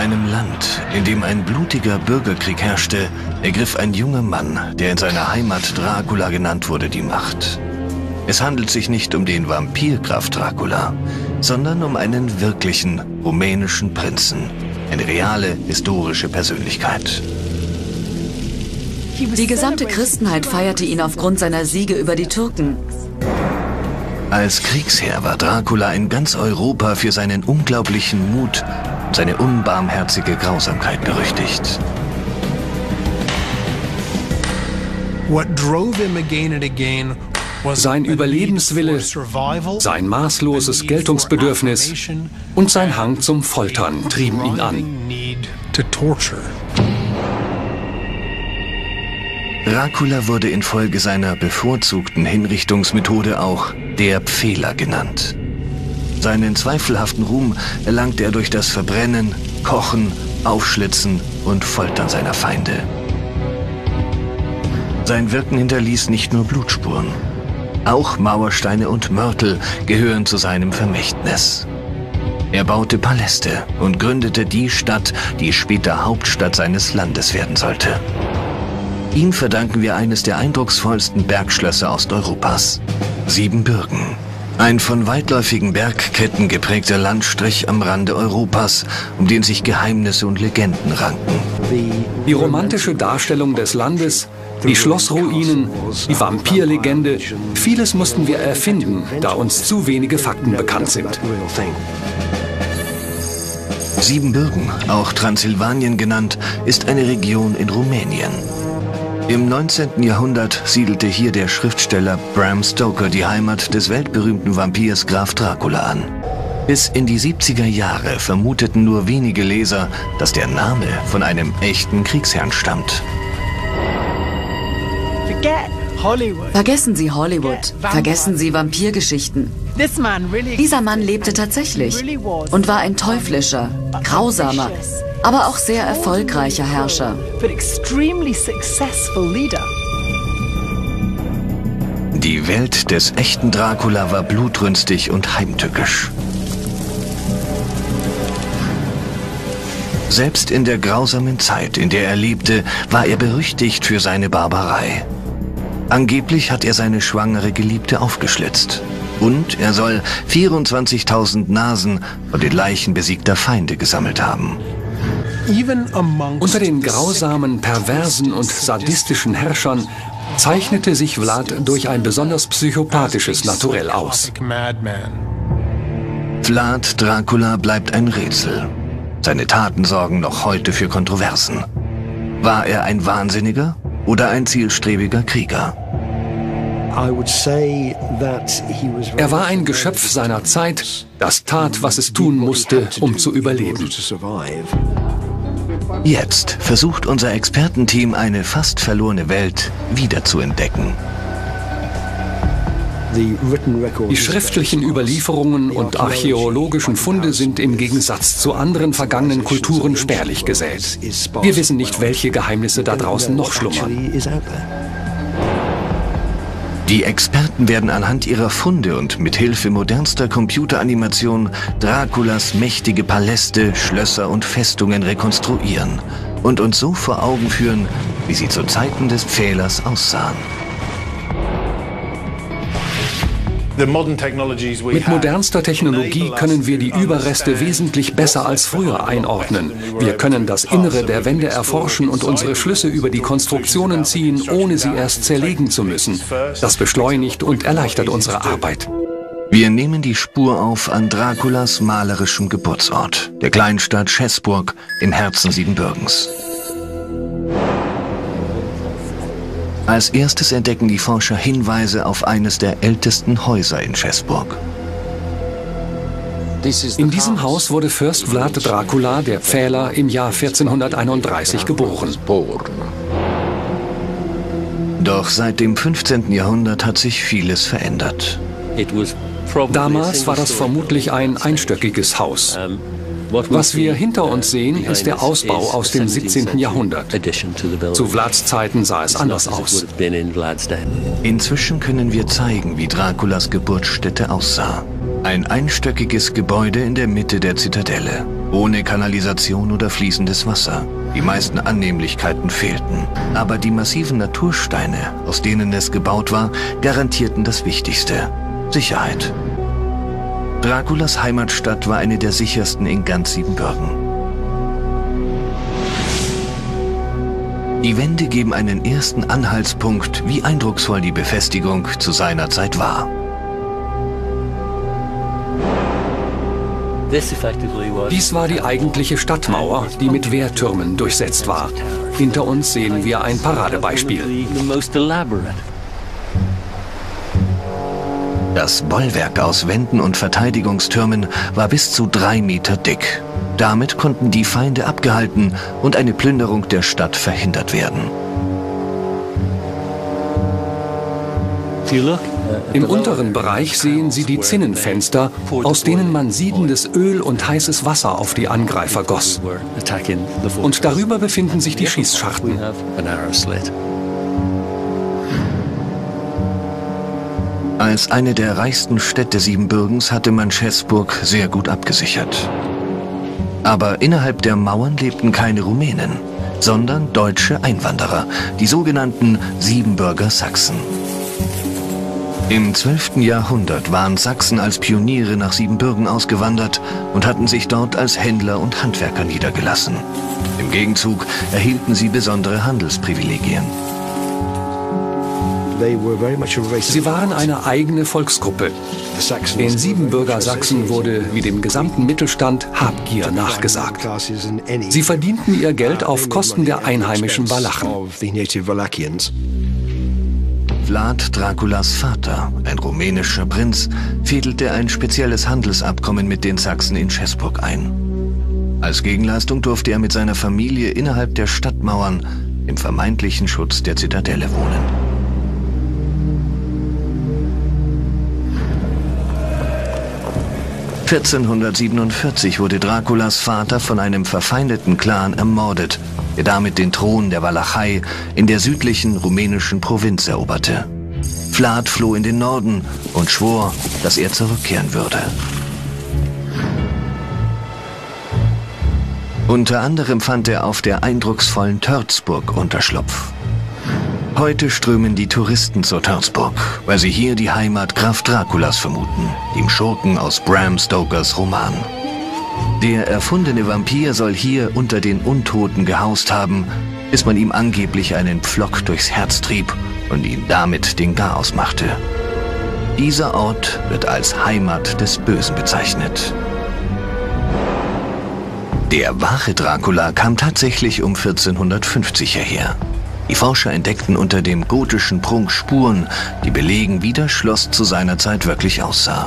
einem Land, in dem ein blutiger Bürgerkrieg herrschte, ergriff ein junger Mann, der in seiner Heimat Dracula genannt wurde, die Macht. Es handelt sich nicht um den Vampir-Graf Dracula, sondern um einen wirklichen rumänischen Prinzen. Eine reale, historische Persönlichkeit. Die gesamte Christenheit feierte ihn aufgrund seiner Siege über die Türken. Als Kriegsherr war Dracula in ganz Europa für seinen unglaublichen Mut und seine unbarmherzige Grausamkeit berüchtigt. Sein Überlebenswille, sein maßloses Geltungsbedürfnis und sein Hang zum Foltern trieben ihn an. Dracula wurde infolge seiner bevorzugten Hinrichtungsmethode auch der Pfähler genannt. Seinen zweifelhaften Ruhm erlangte er durch das Verbrennen, Kochen, Aufschlitzen und Foltern seiner Feinde. Sein Wirken hinterließ nicht nur Blutspuren. Auch Mauersteine und Mörtel gehören zu seinem Vermächtnis. Er baute Paläste und gründete die Stadt, die später Hauptstadt seines Landes werden sollte. Ihm verdanken wir eines der eindrucksvollsten Bergschlösser Osteuropas, Siebenbürgen. Ein von weitläufigen Bergketten geprägter Landstrich am Rande Europas, um den sich Geheimnisse und Legenden ranken. Die romantische Darstellung des Landes, die Schlossruinen, die Vampirlegende, vieles mussten wir erfinden, da uns zu wenige Fakten bekannt sind. Siebenbürgen, auch Transsilvanien genannt, ist eine Region in Rumänien. Im 19. Jahrhundert siedelte hier der Schriftsteller Bram Stoker die Heimat des weltberühmten Vampirs Graf Dracula an. Bis in die 70er Jahre vermuteten nur wenige Leser, dass der Name von einem echten Kriegsherrn stammt. Vergessen Sie Hollywood, vergessen Sie Vampirgeschichten. Dieser Mann lebte tatsächlich und war ein teuflischer, grausamer, aber auch sehr erfolgreicher Herrscher. Die Welt des echten Dracula war blutrünstig und heimtückisch. Selbst in der grausamen Zeit, in der er lebte, war er berüchtigt für seine Barbarei. Angeblich hat er seine schwangere Geliebte aufgeschlitzt. Und er soll 24.000 Nasen von den Leichen besiegter Feinde gesammelt haben. Unter den grausamen, perversen und sadistischen Herrschern zeichnete sich Vlad durch ein besonders psychopathisches Naturell aus. Vlad Dracula bleibt ein Rätsel. Seine Taten sorgen noch heute für Kontroversen. War er ein Wahnsinniger oder ein zielstrebiger Krieger? Er war ein Geschöpf seiner Zeit, das tat, was es tun musste, um zu überleben. Jetzt versucht unser Expertenteam, eine fast verlorene Welt wiederzuentdecken. Die schriftlichen Überlieferungen und archäologischen Funde sind im Gegensatz zu anderen vergangenen Kulturen spärlich gesät. Wir wissen nicht, welche Geheimnisse da draußen noch schlummern. Die Experten werden anhand ihrer Funde und mit Hilfe modernster Computeranimation Draculas mächtige Paläste, Schlösser und Festungen rekonstruieren und uns so vor Augen führen, wie sie zu Zeiten des Pfählers aussahen. Mit modernster Technologie können wir die Überreste wesentlich besser als früher einordnen. Wir können das Innere der Wände erforschen und unsere Schlüsse über die Konstruktionen ziehen, ohne sie erst zerlegen zu müssen. Das beschleunigt und erleichtert unsere Arbeit. Wir nehmen die Spur auf an Draculas malerischem Geburtsort, der Kleinstadt Schäßburg im Herzen Siebenbürgens. Als erstes entdecken die Forscher Hinweise auf eines der ältesten Häuser in Schäßburg. In diesem Haus wurde Fürst Vlad Dracula, der Pfähler, im Jahr 1431 geboren. Doch seit dem 15. Jahrhundert hat sich vieles verändert. Damals war das vermutlich ein einstöckiges Haus. Was wir hinter uns sehen, ist der Ausbau aus dem 17. Jahrhundert. Zu Vlads Zeiten sah es anders aus. Inzwischen können wir zeigen, wie Draculas Geburtsstätte aussah. Ein einstöckiges Gebäude in der Mitte der Zitadelle. ohne Kanalisation oder fließendes Wasser. Die meisten Annehmlichkeiten fehlten. Aber die massiven Natursteine, aus denen es gebaut war, garantierten das Wichtigste: Sicherheit. Draculas Heimatstadt war eine der sichersten in ganz Siebenbürgen. Die Wände geben einen ersten Anhaltspunkt, wie eindrucksvoll die Befestigung zu seiner Zeit war. Dies war die eigentliche Stadtmauer, die mit Wehrtürmen durchsetzt war. Hinter uns sehen wir ein Paradebeispiel. Das Bollwerk aus Wänden und Verteidigungstürmen war bis zu 3 Meter dick. Damit konnten die Feinde abgehalten und eine Plünderung der Stadt verhindert werden. Im unteren Bereich sehen Sie die Zinnenfenster, aus denen man siedendes Öl und heißes Wasser auf die Angreifer goss. Und darüber befinden sich die Schießscharten. Als eine der reichsten Städte Siebenbürgens hatte man Schäßburg sehr gut abgesichert. Aber innerhalb der Mauern lebten keine Rumänen, sondern deutsche Einwanderer, die sogenannten Siebenbürger Sachsen. Im 12. Jahrhundert waren Sachsen als Pioniere nach Siebenbürgen ausgewandert und hatten sich dort als Händler und Handwerker niedergelassen. Im Gegenzug erhielten sie besondere Handelsprivilegien. Sie waren eine eigene Volksgruppe. Den Siebenbürger Sachsen wurde, wie dem gesamten Mittelstand, Habgier nachgesagt. Sie verdienten ihr Geld auf Kosten der einheimischen Walachen. Vlad Draculas Vater, ein rumänischer Prinz, fädelte ein spezielles Handelsabkommen mit den Sachsen in Schäßburg ein. Als Gegenleistung durfte er mit seiner Familie innerhalb der Stadtmauern im vermeintlichen Schutz der Zitadelle wohnen. (1447) wurde Draculas Vater von einem verfeindeten Clan ermordet, der damit den Thron der Walachei in der südlichen rumänischen Provinz eroberte. Vlad floh in den Norden und schwor, dass er zurückkehren würde. Unter anderem fand er auf der eindrucksvollen Törzburg Unterschlupf. Heute strömen die Touristen zur Törzburg, weil sie hier die Heimat Graf Draculas vermuten, dem Schurken aus Bram Stokers Roman. Der erfundene Vampir soll hier unter den Untoten gehaust haben, bis man ihm angeblich einen Pflock durchs Herz trieb und ihm damit den Garaus machte. Dieser Ort wird als Heimat des Bösen bezeichnet. Der wahre Dracula kam tatsächlich um 1450 hierher. Die Forscher entdeckten unter dem gotischen Prunk Spuren, die belegen, wie das Schloss zu seiner Zeit wirklich aussah.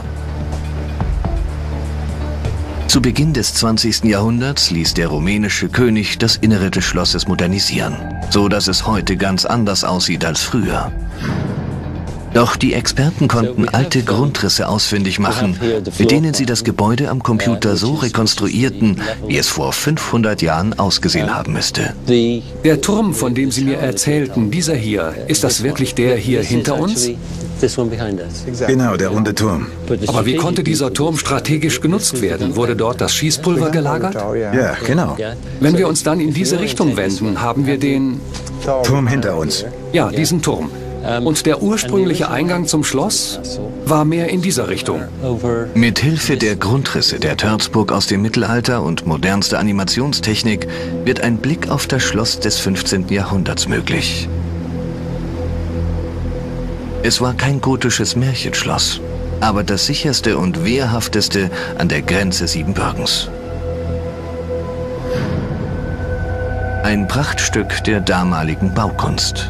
Zu Beginn des 20. Jahrhunderts ließ der rumänische König das Innere des Schlosses modernisieren, so dass es heute ganz anders aussieht als früher. Doch die Experten konnten alte Grundrisse ausfindig machen, mit denen sie das Gebäude am Computer so rekonstruierten, wie es vor 500 Jahren ausgesehen haben müsste. Der Turm, von dem Sie mir erzählten, dieser hier, ist das wirklich der hier hinter uns? Genau, der runde Turm. Aber wie konnte dieser Turm strategisch genutzt werden? Wurde dort das Schießpulver gelagert? Ja, genau. Wenn wir uns dann in diese Richtung wenden, haben wir den Turm hinter uns. Ja, diesen Turm. Und der ursprüngliche Eingang zum Schloss war mehr in dieser Richtung. Mit Hilfe der Grundrisse der Törzburg aus dem Mittelalter und modernster Animationstechnik wird ein Blick auf das Schloss des 15. Jahrhunderts möglich. Es war kein gotisches Märchenschloss, aber das sicherste und wehrhafteste an der Grenze Siebenbürgens. Ein Prachtstück der damaligen Baukunst.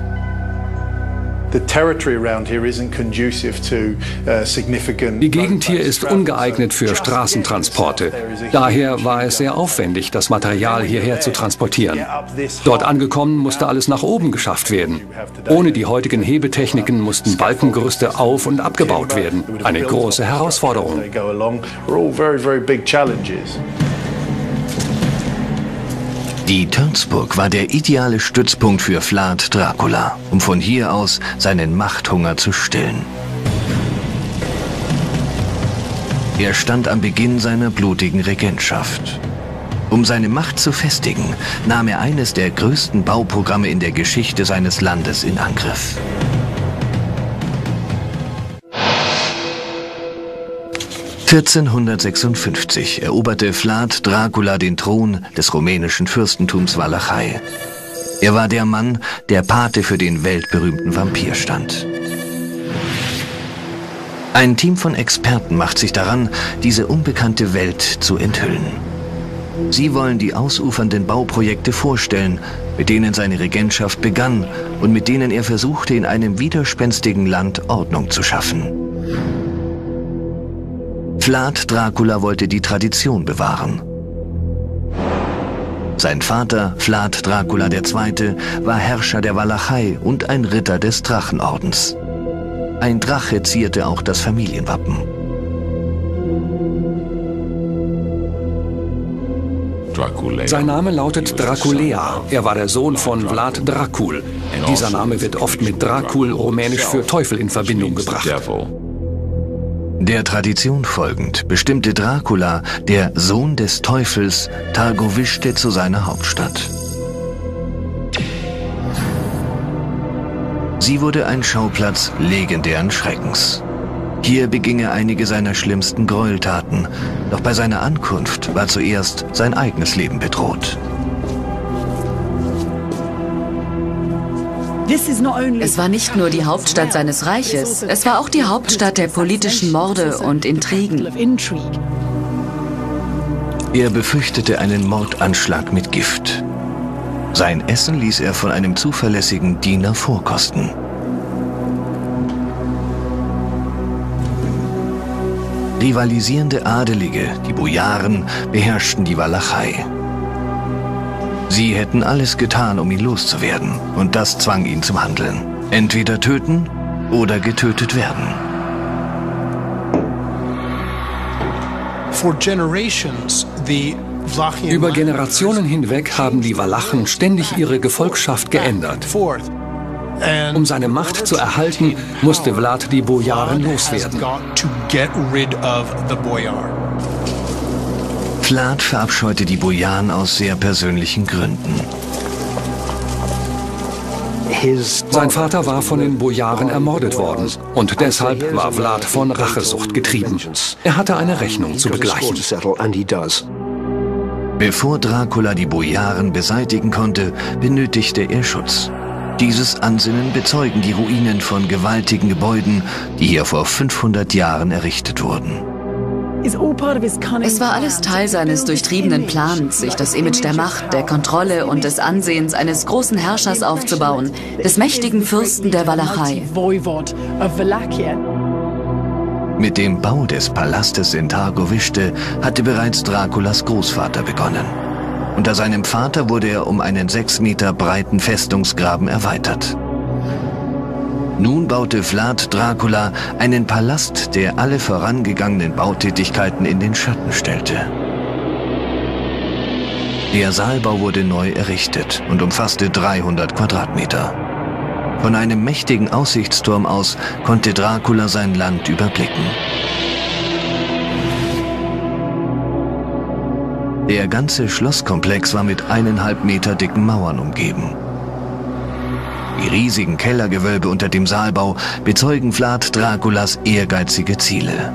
Die Gegend hier ist ungeeignet für Straßentransporte. Daher war es sehr aufwendig, das Material hierher zu transportieren. Dort angekommen musste alles nach oben geschafft werden. Ohne die heutigen Hebetechniken mussten Balkengerüste auf- und abgebaut werden. Eine große Herausforderung. Die Törzburg war der ideale Stützpunkt für Vlad Dracula, um von hier aus seinen Machthunger zu stillen. Er stand am Beginn seiner blutigen Regentschaft. Um seine Macht zu festigen, nahm er eines der größten Bauprogramme in der Geschichte seines Landes in Angriff. (1456) eroberte Vlad Dracula den Thron des rumänischen Fürstentums Walachei. Er war der Mann, der Pate für den weltberühmten Vampir stand. Ein Team von Experten macht sich daran, diese unbekannte Welt zu enthüllen. Sie wollen die ausufernden Bauprojekte vorstellen, mit denen seine Regentschaft begann und mit denen er versuchte, in einem widerspenstigen Land Ordnung zu schaffen. Vlad Dracula wollte die Tradition bewahren. Sein Vater, Vlad Dracula II., war Herrscher der Walachei und ein Ritter des Drachenordens. Ein Drache zierte auch das Familienwappen. Sein Name lautet Draculea. Er war der Sohn von Vlad Dracul. Dieser Name wird oft mit Dracul, rumänisch für Teufel, in Verbindung gebracht. Der Tradition folgend bestimmte Dracula, der Sohn des Teufels, Târgoviște zu seiner Hauptstadt. Sie wurde ein Schauplatz legendären Schreckens. Hier beging er einige seiner schlimmsten Gräueltaten, doch bei seiner Ankunft war zuerst sein eigenes Leben bedroht. Es war nicht nur die Hauptstadt seines Reiches, es war auch die Hauptstadt der politischen Morde und Intrigen. Er befürchtete einen Mordanschlag mit Gift. Sein Essen ließ er von einem zuverlässigen Diener vorkosten. Rivalisierende Adelige, die Bojaren, beherrschten die Walachei. Sie hätten alles getan, um ihn loszuwerden, und das zwang ihn zum Handeln. Entweder töten oder getötet werden. Über Generationen hinweg haben die Walachen ständig ihre Gefolgschaft geändert. Um seine Macht zu erhalten, musste Vlad die Bojaren loswerden. Vlad verabscheute die Bojaren aus sehr persönlichen Gründen. Sein Vater war von den Bojaren ermordet worden und deshalb war Vlad von Rachesucht getrieben. Er hatte eine Rechnung zu begleichen. Bevor Dracula die Bojaren beseitigen konnte, benötigte er Schutz. Dieses Ansinnen bezeugen die Ruinen von gewaltigen Gebäuden, die hier vor 500 Jahren errichtet wurden. Es war alles Teil seines durchtriebenen Plans, sich das Image der Macht, der Kontrolle und des Ansehens eines großen Herrschers aufzubauen, des mächtigen Fürsten der Walachei. Mit dem Bau des Palastes in Târgoviște hatte bereits Draculas Großvater begonnen. Unter seinem Vater wurde er um einen 6 Meter breiten Festungsgraben erweitert. Nun baute Vlad Dracula einen Palast, der alle vorangegangenen Bautätigkeiten in den Schatten stellte. Der Saalbau wurde neu errichtet und umfasste 300 Quadratmeter. Von einem mächtigen Aussichtsturm aus konnte Dracula sein Land überblicken. Der ganze Schlosskomplex war mit 1,5 Meter dicken Mauern umgeben. Die riesigen Kellergewölbe unter dem Saalbau bezeugen Vlad Draculas ehrgeizige Ziele.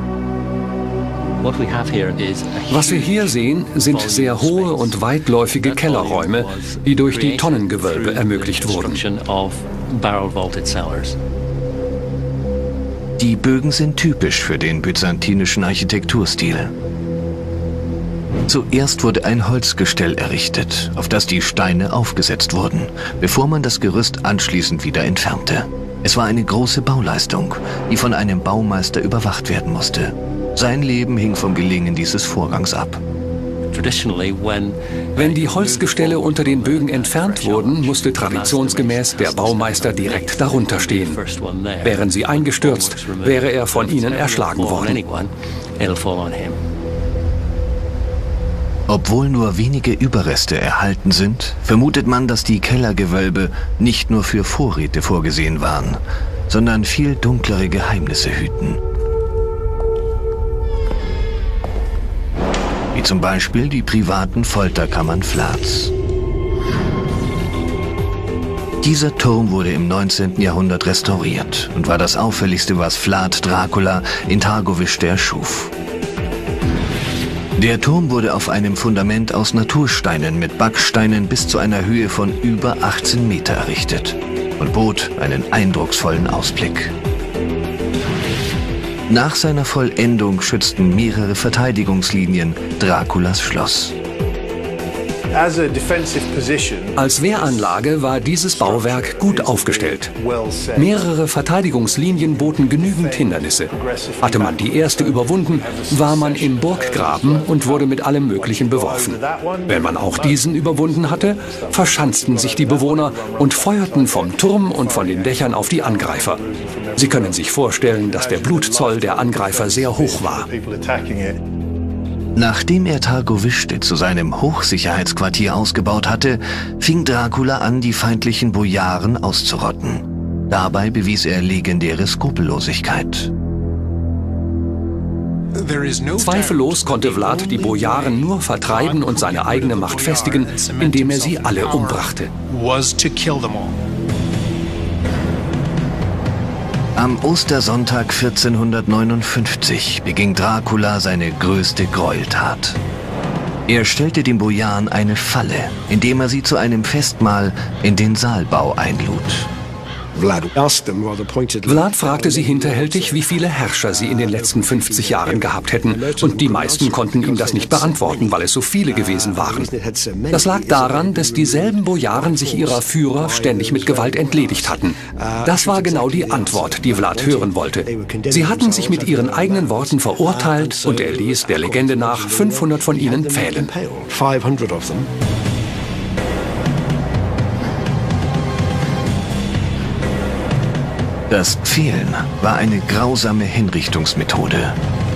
Was wir hier sehen, sind sehr hohe und weitläufige Kellerräume, die durch die Tonnengewölbe ermöglicht wurden. Die Bögen sind typisch für den byzantinischen Architekturstil. Zuerst wurde ein Holzgestell errichtet, auf das die Steine aufgesetzt wurden, bevor man das Gerüst anschließend wieder entfernte. Es war eine große Bauleistung, die von einem Baumeister überwacht werden musste. Sein Leben hing vom Gelingen dieses Vorgangs ab. Wenn die Holzgestelle unter den Bögen entfernt wurden, musste traditionsgemäß der Baumeister direkt darunter stehen. Wären sie eingestürzt, wäre er von ihnen erschlagen worden. Obwohl nur wenige Überreste erhalten sind, vermutet man, dass die Kellergewölbe nicht nur für Vorräte vorgesehen waren, sondern viel dunklere Geheimnisse hüten. wie zum Beispiel die privaten Folterkammern Vlads. Dieser Turm wurde im 19. Jahrhundert restauriert und war das auffälligste, was Vlad Dracula in Targovište erschuf. Der Turm wurde auf einem Fundament aus Natursteinen mit Backsteinen bis zu einer Höhe von über 18 Meter errichtet und bot einen eindrucksvollen Ausblick. Nach seiner Vollendung schützten mehrere Verteidigungslinien Draculas Schloss. Als Wehranlage war dieses Bauwerk gut aufgestellt. Mehrere Verteidigungslinien boten genügend Hindernisse. Hatte man die erste überwunden, war man im Burggraben und wurde mit allem Möglichen beworfen. Wenn man auch diesen überwunden hatte, verschanzten sich die Bewohner und feuerten vom Turm und von den Dächern auf die Angreifer. Sie können sich vorstellen, dass der Blutzoll der Angreifer sehr hoch war. Nachdem er Targovište zu seinem Hochsicherheitsquartier ausgebaut hatte, fing Dracula an, die feindlichen Bojaren auszurotten. Dabei bewies er legendäre Skrupellosigkeit. Zweifellos konnte Vlad die Bojaren nur vertreiben und seine eigene Macht festigen, indem er sie alle umbrachte. Am Ostersonntag 1459 beging Dracula seine größte Gräueltat. Er stellte den Bojaren eine Falle, indem er sie zu einem Festmahl in den Saalbau einlud. Vlad fragte sie hinterhältig, wie viele Herrscher sie in den letzten 50 Jahren gehabt hätten, und die meisten konnten ihm das nicht beantworten, weil es so viele gewesen waren. Das lag daran, dass dieselben Bojaren sich ihrer Führer ständig mit Gewalt entledigt hatten. Das war genau die Antwort, die Vlad hören wollte. Sie hatten sich mit ihren eigenen Worten verurteilt und er ließ der Legende nach 500 von ihnen pfählen. Das Pfählen war eine grausame Hinrichtungsmethode.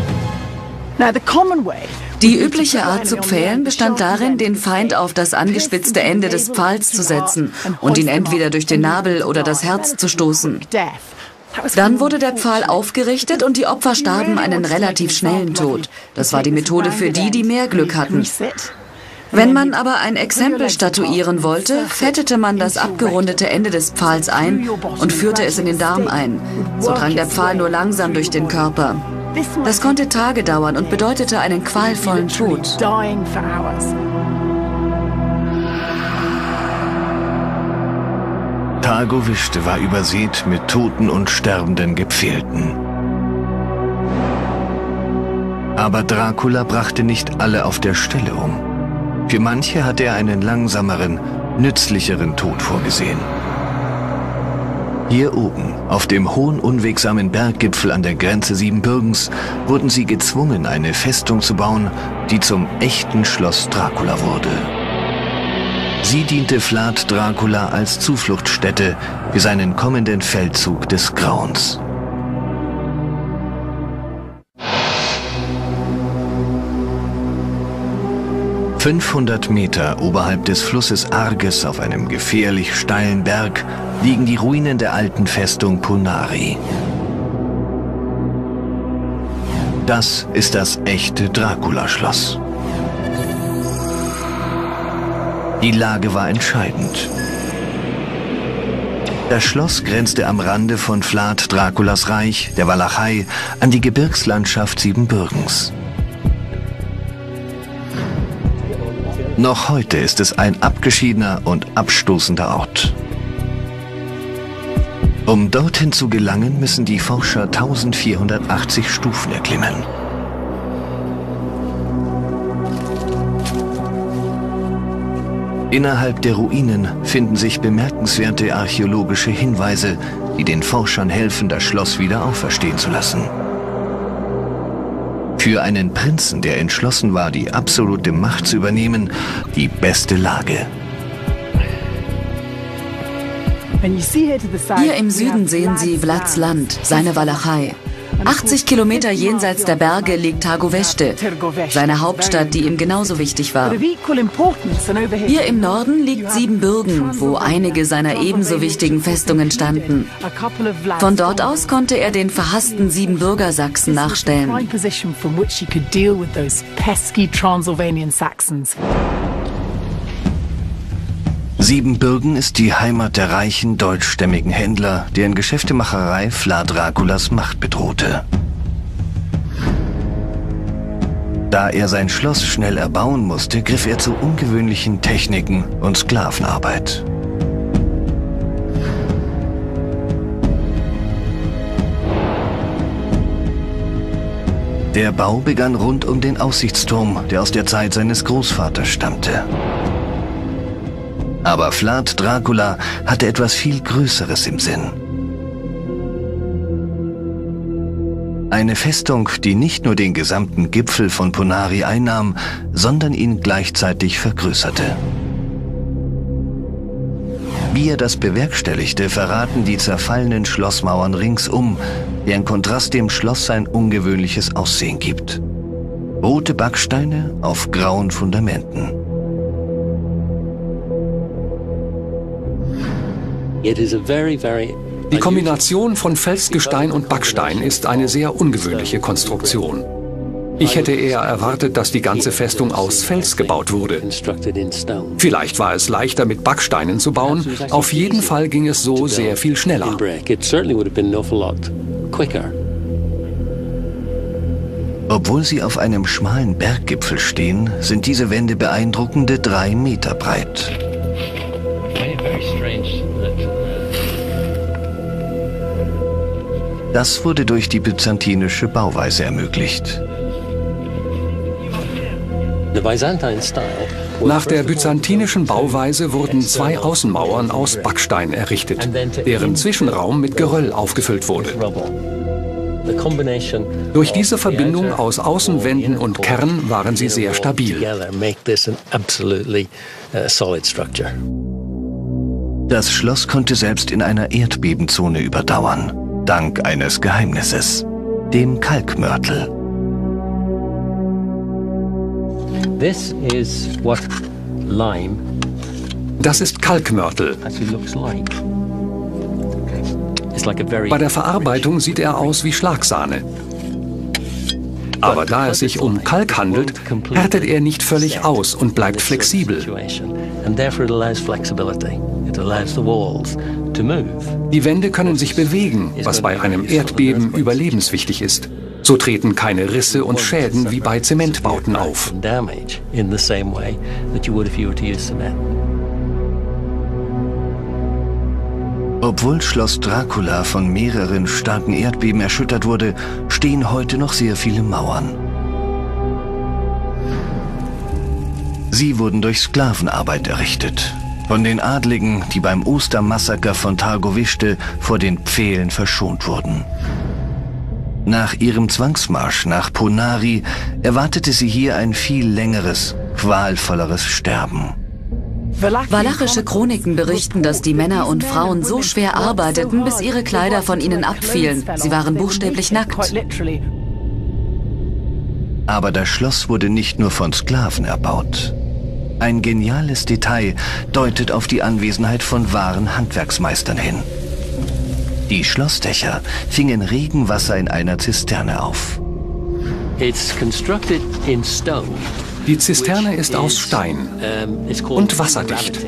Die übliche Art zu pfählen bestand darin, den Feind auf das angespitzte Ende des Pfahls zu setzen und ihn entweder durch den Nabel oder das Herz zu stoßen. Dann wurde der Pfahl aufgerichtet und die Opfer starben einen relativ schnellen Tod. Das war die Methode für die, die mehr Glück hatten. Wenn man aber ein Exempel statuieren wollte, fettete man das abgerundete Ende des Pfahls ein und führte es in den Darm ein. So drang der Pfahl nur langsam durch den Körper. Das konnte Tage dauern und bedeutete einen qualvollen Tod. Targovište war übersät mit toten und sterbenden Gepfählten. Aber Dracula brachte nicht alle auf der Stelle um. Für manche hatte er einen langsameren, nützlicheren Tod vorgesehen. Hier oben, auf dem hohen, unwegsamen Berggipfel an der Grenze Siebenbürgens, wurden sie gezwungen, eine Festung zu bauen, die zum echten Schloss Dracula wurde. Sie diente Vlad Dracula als Zufluchtsstätte für seinen kommenden Feldzug des Grauens. ...500 Meter oberhalb des Flusses Arges auf einem gefährlich steilen Berg liegen die Ruinen der alten Festung Purnari. Das ist das echte Dracula-Schloss. Die Lage war entscheidend. Das Schloss grenzte am Rande von Vlad Draculas Reich, der Walachei, an die Gebirgslandschaft Siebenbürgens. Noch heute ist es ein abgeschiedener und abstoßender Ort. Um dorthin zu gelangen, müssen die Forscher 1480 Stufen erklimmen. Innerhalb der Ruinen finden sich bemerkenswerte archäologische Hinweise, die den Forschern helfen, das Schloss wieder auferstehen zu lassen. Für einen Prinzen, der entschlossen war, die absolute Macht zu übernehmen, die beste Lage. Hier im Süden sehen Sie Vlads Land, seine Walachei. 80 Kilometer jenseits der Berge liegt Targoveste, seine Hauptstadt, die ihm genauso wichtig war. Hier im Norden liegt Siebenbürgen, wo einige seiner ebenso wichtigen Festungen standen. Von dort aus konnte er den verhassten Siebenbürger Sachsen nachstellen. Siebenbürgen ist die Heimat der reichen deutschstämmigen Händler, deren Geschäftemacherei Vlad Draculas Macht bedrohte. Da er sein Schloss schnell erbauen musste, griff er zu ungewöhnlichen Techniken und Sklavenarbeit. Der Bau begann rund um den Aussichtsturm, der aus der Zeit seines Großvaters stammte. Aber Vlad Dracula hatte etwas viel Größeres im Sinn. Eine Festung, die nicht nur den gesamten Gipfel von Ponari einnahm, sondern ihn gleichzeitig vergrößerte. Wie er das bewerkstelligte, verraten die zerfallenen Schlossmauern ringsum, deren Kontrast dem Schloss sein ungewöhnliches Aussehen gibt. Rote Backsteine auf grauen Fundamenten. Die Kombination von Felsgestein und Backstein ist eine sehr ungewöhnliche Konstruktion. Ich hätte eher erwartet, dass die ganze Festung aus Fels gebaut wurde. Vielleicht war es leichter, mit Backsteinen zu bauen. Auf jeden Fall ging es so sehr viel schneller. Obwohl sie auf einem schmalen Berggipfel stehen, sind diese Wände beeindruckende 3 Meter breit. Das wurde durch die byzantinische Bauweise ermöglicht. Nach der byzantinischen Bauweise wurden 2 Außenmauern aus Backstein errichtet, deren Zwischenraum mit Geröll aufgefüllt wurde. Durch diese Verbindung aus Außenwänden und Kern waren sie sehr stabil. Das Schloss konnte selbst in einer Erdbebenzone überdauern, dank eines Geheimnisses, dem Kalkmörtel. Das ist Kalkmörtel. Bei der Verarbeitung sieht er aus wie Schlagsahne. Aber da es sich um Kalk handelt, härtet er nicht völlig aus und bleibt flexibel. Die Wände können sich bewegen, was bei einem Erdbeben überlebenswichtig ist. So treten keine Risse und Schäden wie bei Zementbauten auf. Obwohl Schloss Dracula von mehreren starken Erdbeben erschüttert wurde, stehen heute noch sehr viele Mauern. Sie wurden durch Sklavenarbeit errichtet. Von den Adligen, die beim Ostermassaker von Targoviste vor den Pfählen verschont wurden. Nach ihrem Zwangsmarsch nach Ponari erwartete sie hier ein viel längeres, qualvolleres Sterben. Walachische Chroniken berichten, dass die Männer und Frauen so schwer arbeiteten, bis ihre Kleider von ihnen abfielen. Sie waren buchstäblich nackt. Aber das Schloss wurde nicht nur von Sklaven erbaut. Ein geniales Detail deutet auf die Anwesenheit von wahren Handwerksmeistern hin. Die Schlossdächer fingen Regenwasser in einer Zisterne auf. Die Zisterne ist aus Stein und wasserdicht.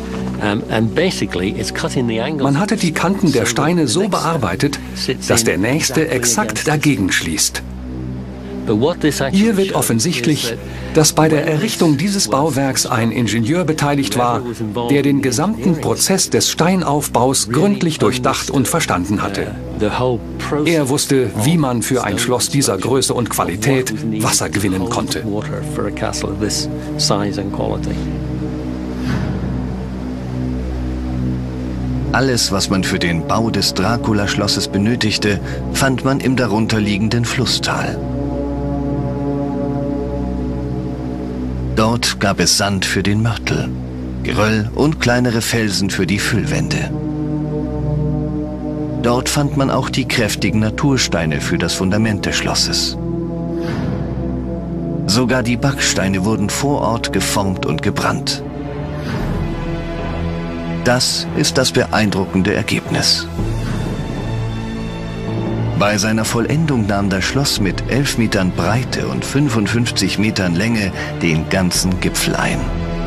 Man hatte die Kanten der Steine so bearbeitet, dass der nächste exakt dagegen schließt. Hier wird offensichtlich, dass bei der Errichtung dieses Bauwerks ein Ingenieur beteiligt war, der den gesamten Prozess des Steinaufbaus gründlich durchdacht und verstanden hatte. Er wusste, wie man für ein Schloss dieser Größe und Qualität Wasser gewinnen konnte. Alles, was man für den Bau des Dracula-Schlosses benötigte, fand man im darunterliegenden Flusstal. Dort gab es Sand für den Mörtel, Geröll und kleinere Felsen für die Füllwände. Dort fand man auch die kräftigen Natursteine für das Fundament des Schlosses. Sogar die Backsteine wurden vor Ort geformt und gebrannt. Das ist das beeindruckende Ergebnis. Bei seiner Vollendung nahm das Schloss mit 11 Metern Breite und 55 Metern Länge den ganzen Gipfel ein.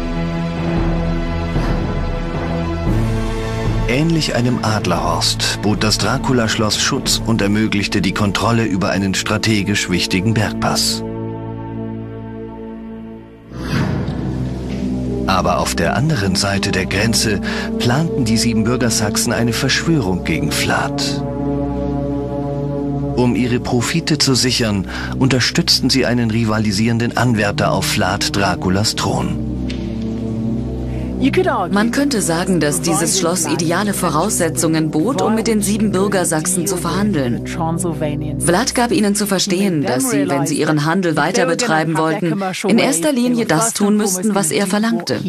Ähnlich einem Adlerhorst bot das Dracula-Schloss Schutz und ermöglichte die Kontrolle über einen strategisch wichtigen Bergpass. Aber auf der anderen Seite der Grenze planten die Siebenbürger Sachsen eine Verschwörung gegen Vlad. Um ihre Profite zu sichern, unterstützten sie einen rivalisierenden Anwärter auf Vlad Draculas Thron. Man könnte sagen, dass dieses Schloss ideale Voraussetzungen bot, um mit den Siebenbürger Sachsen zu verhandeln. Vlad gab ihnen zu verstehen, dass sie, wenn sie ihren Handel weiter betreiben wollten, in erster Linie das tun müssten, was er verlangte.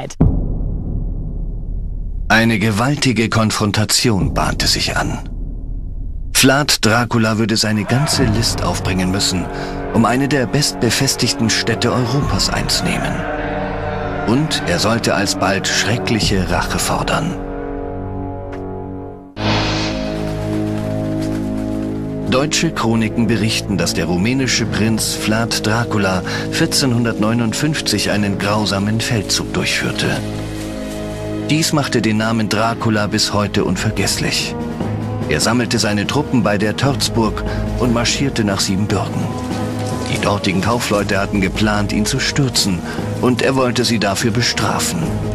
Eine gewaltige Konfrontation bahnte sich an. Vlad Dracula würde seine ganze List aufbringen müssen, um eine der bestbefestigten Städte Europas einzunehmen. Und er sollte alsbald schreckliche Rache fordern. Deutsche Chroniken berichten, dass der rumänische Prinz Vlad Dracula 1459 einen grausamen Feldzug durchführte. Dies machte den Namen Dracula bis heute unvergesslich. Er sammelte seine Truppen bei der Törzburg und marschierte nach Siebenbürgen. Die dortigen Kaufleute hatten geplant, ihn zu stürzen, und er wollte sie dafür bestrafen.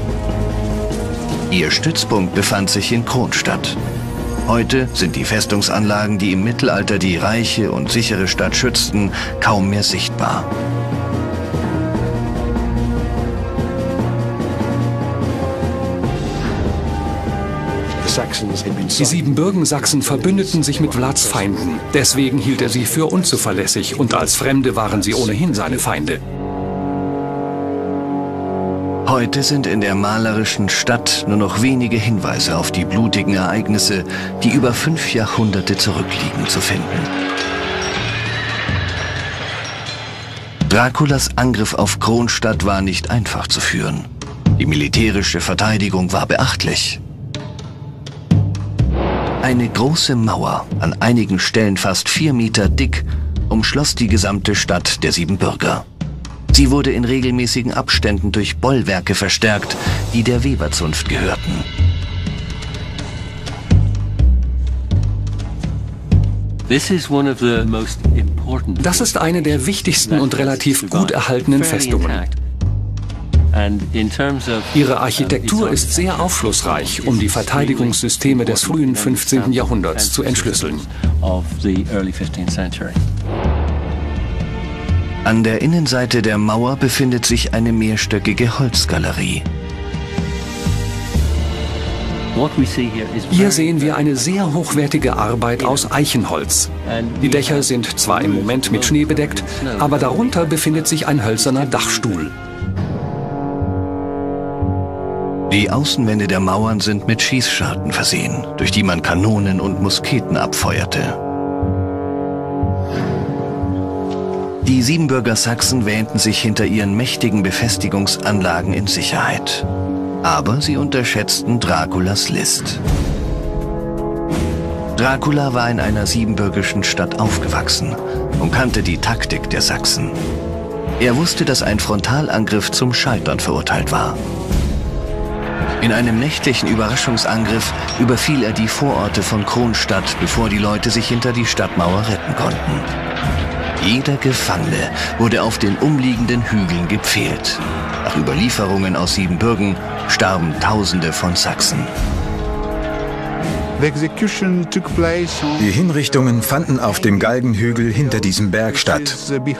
Ihr Stützpunkt befand sich in Kronstadt. Heute sind die Festungsanlagen, die im Mittelalter die reiche und sichere Stadt schützten, kaum mehr sichtbar. Die Siebenbürgen Sachsen verbündeten sich mit Vlads Feinden. Deswegen hielt er sie für unzuverlässig und als Fremde waren sie ohnehin seine Feinde. Heute sind in der malerischen Stadt nur noch wenige Hinweise auf die blutigen Ereignisse, die über 5 Jahrhunderte zurückliegen, zu finden. Draculas Angriff auf Kronstadt war nicht einfach zu führen. Die militärische Verteidigung war beachtlich. Eine große Mauer, an einigen Stellen fast 4 Meter dick, umschloss die gesamte Stadt der Siebenbürger. Sie wurde in regelmäßigen Abständen durch Bollwerke verstärkt, die der Weberzunft gehörten. Das ist eine der wichtigsten und relativ gut erhaltenen Festungen. Ihre Architektur ist sehr aufschlussreich, um die Verteidigungssysteme des frühen 15. Jahrhunderts zu entschlüsseln. An der Innenseite der Mauer befindet sich eine mehrstöckige Holzgalerie. Hier sehen wir eine sehr hochwertige Arbeit aus Eichenholz. Die Dächer sind zwar im Moment mit Schnee bedeckt, aber darunter befindet sich ein hölzerner Dachstuhl. Die Außenwände der Mauern sind mit Schießscharten versehen, durch die man Kanonen und Musketen abfeuerte. Die Siebenbürger Sachsen wähnten sich hinter ihren mächtigen Befestigungsanlagen in Sicherheit. Aber sie unterschätzten Draculas List. Dracula war in einer siebenbürgischen Stadt aufgewachsen und kannte die Taktik der Sachsen. Er wusste, dass ein Frontalangriff zum Scheitern verurteilt war. In einem nächtlichen Überraschungsangriff überfiel er die Vororte von Kronstadt, bevor die Leute sich hinter die Stadtmauer retten konnten. Jeder Gefangene wurde auf den umliegenden Hügeln gepfählt. Nach Überlieferungen aus Siebenbürgen starben Tausende von Sachsen. Die Hinrichtungen fanden auf dem Galgenhügel hinter diesem Berg statt.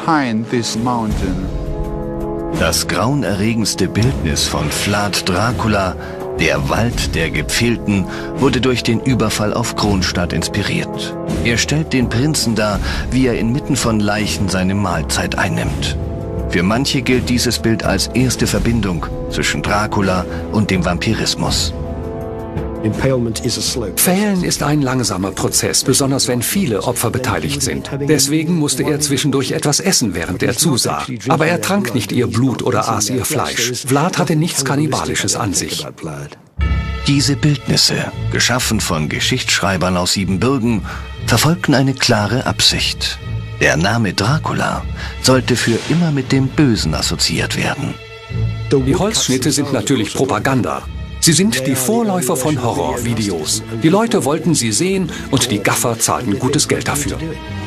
Das grauenerregendste Bildnis von Vlad Dracula, der Wald der Gepfählten, wurde durch den Überfall auf Kronstadt inspiriert. Er stellt den Prinzen dar, wie er inmitten von Leichen seine Mahlzeit einnimmt. Für manche gilt dieses Bild als erste Verbindung zwischen Dracula und dem Vampirismus. Pfählen ist ein langsamer Prozess, besonders wenn viele Opfer beteiligt sind. Deswegen musste er zwischendurch etwas essen, während er zusah. Aber er trank nicht ihr Blut oder aß ihr Fleisch. Vlad hatte nichts Kannibalisches an sich. Diese Bildnisse, geschaffen von Geschichtsschreibern aus Siebenbürgen, verfolgten eine klare Absicht. Der Name Dracula sollte für immer mit dem Bösen assoziiert werden. Die Holzschnitte sind natürlich Propaganda. Sie sind die Vorläufer von Horrorvideos. Die Leute wollten sie sehen und die Gaffer zahlten gutes Geld dafür.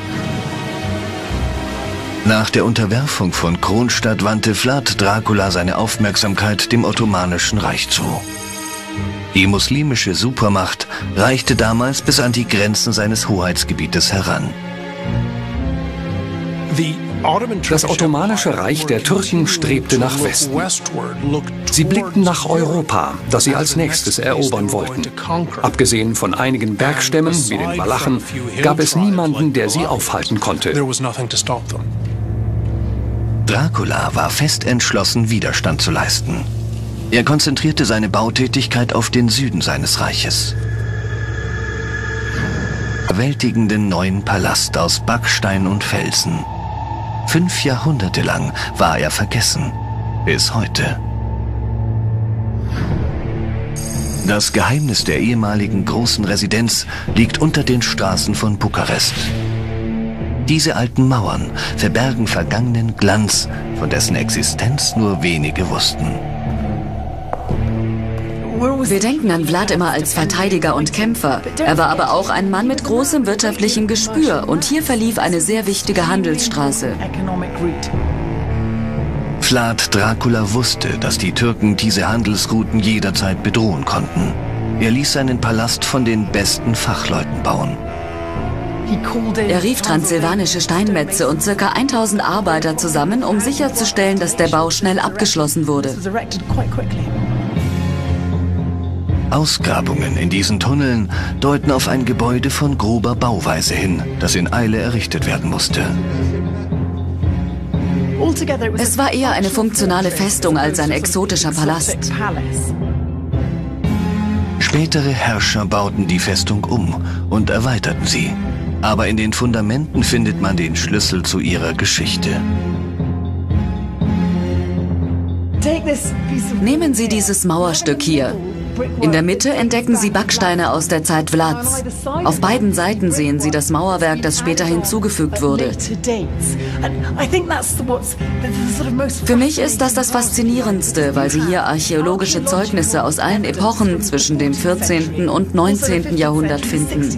Nach der Unterwerfung von Kronstadt wandte Vlad Dracula seine Aufmerksamkeit dem Ottomanischen Reich zu. Die muslimische Supermacht reichte damals bis an die Grenzen seines Hoheitsgebietes heran. Das Ottomanische Reich der Türken strebte nach Westen. Sie blickten nach Europa, das sie als nächstes erobern wollten. Abgesehen von einigen Bergstämmen, wie den Walachen, gab es niemanden, der sie aufhalten konnte. Dracula war fest entschlossen, Widerstand zu leisten. Er konzentrierte seine Bautätigkeit auf den Süden seines Reiches. Überwältigenden neuen Palast aus Backstein und Felsen. 5 Jahrhunderte lang war er vergessen. Bis heute. Das Geheimnis der ehemaligen großen Residenz liegt unter den Straßen von Bukarest. Diese alten Mauern verbergen vergangenen Glanz, von dessen Existenz nur wenige wussten. Wir denken an Vlad immer als Verteidiger und Kämpfer. Er war aber auch ein Mann mit großem wirtschaftlichem Gespür und hier verlief eine sehr wichtige Handelsstraße. Vlad Dracula wusste, dass die Türken diese Handelsrouten jederzeit bedrohen konnten. Er ließ seinen Palast von den besten Fachleuten bauen. Er rief transsilvanische Steinmetze und ca. 1000 Arbeiter zusammen, um sicherzustellen, dass der Bau schnell abgeschlossen wurde. Ausgrabungen in diesen Tunneln deuten auf ein Gebäude von grober Bauweise hin, das in Eile errichtet werden musste. Es war eher eine funktionale Festung als ein exotischer Palast. Spätere Herrscher bauten die Festung um und erweiterten sie. Aber in den Fundamenten findet man den Schlüssel zu ihrer Geschichte. Nehmen Sie dieses Mauerstück hier. In der Mitte entdecken Sie Backsteine aus der Zeit Vlads. Auf beiden Seiten sehen Sie das Mauerwerk, das später hinzugefügt wurde. Für mich ist das Faszinierendste, weil Sie hier archäologische Zeugnisse aus allen Epochen zwischen dem 14. und 19. Jahrhundert finden.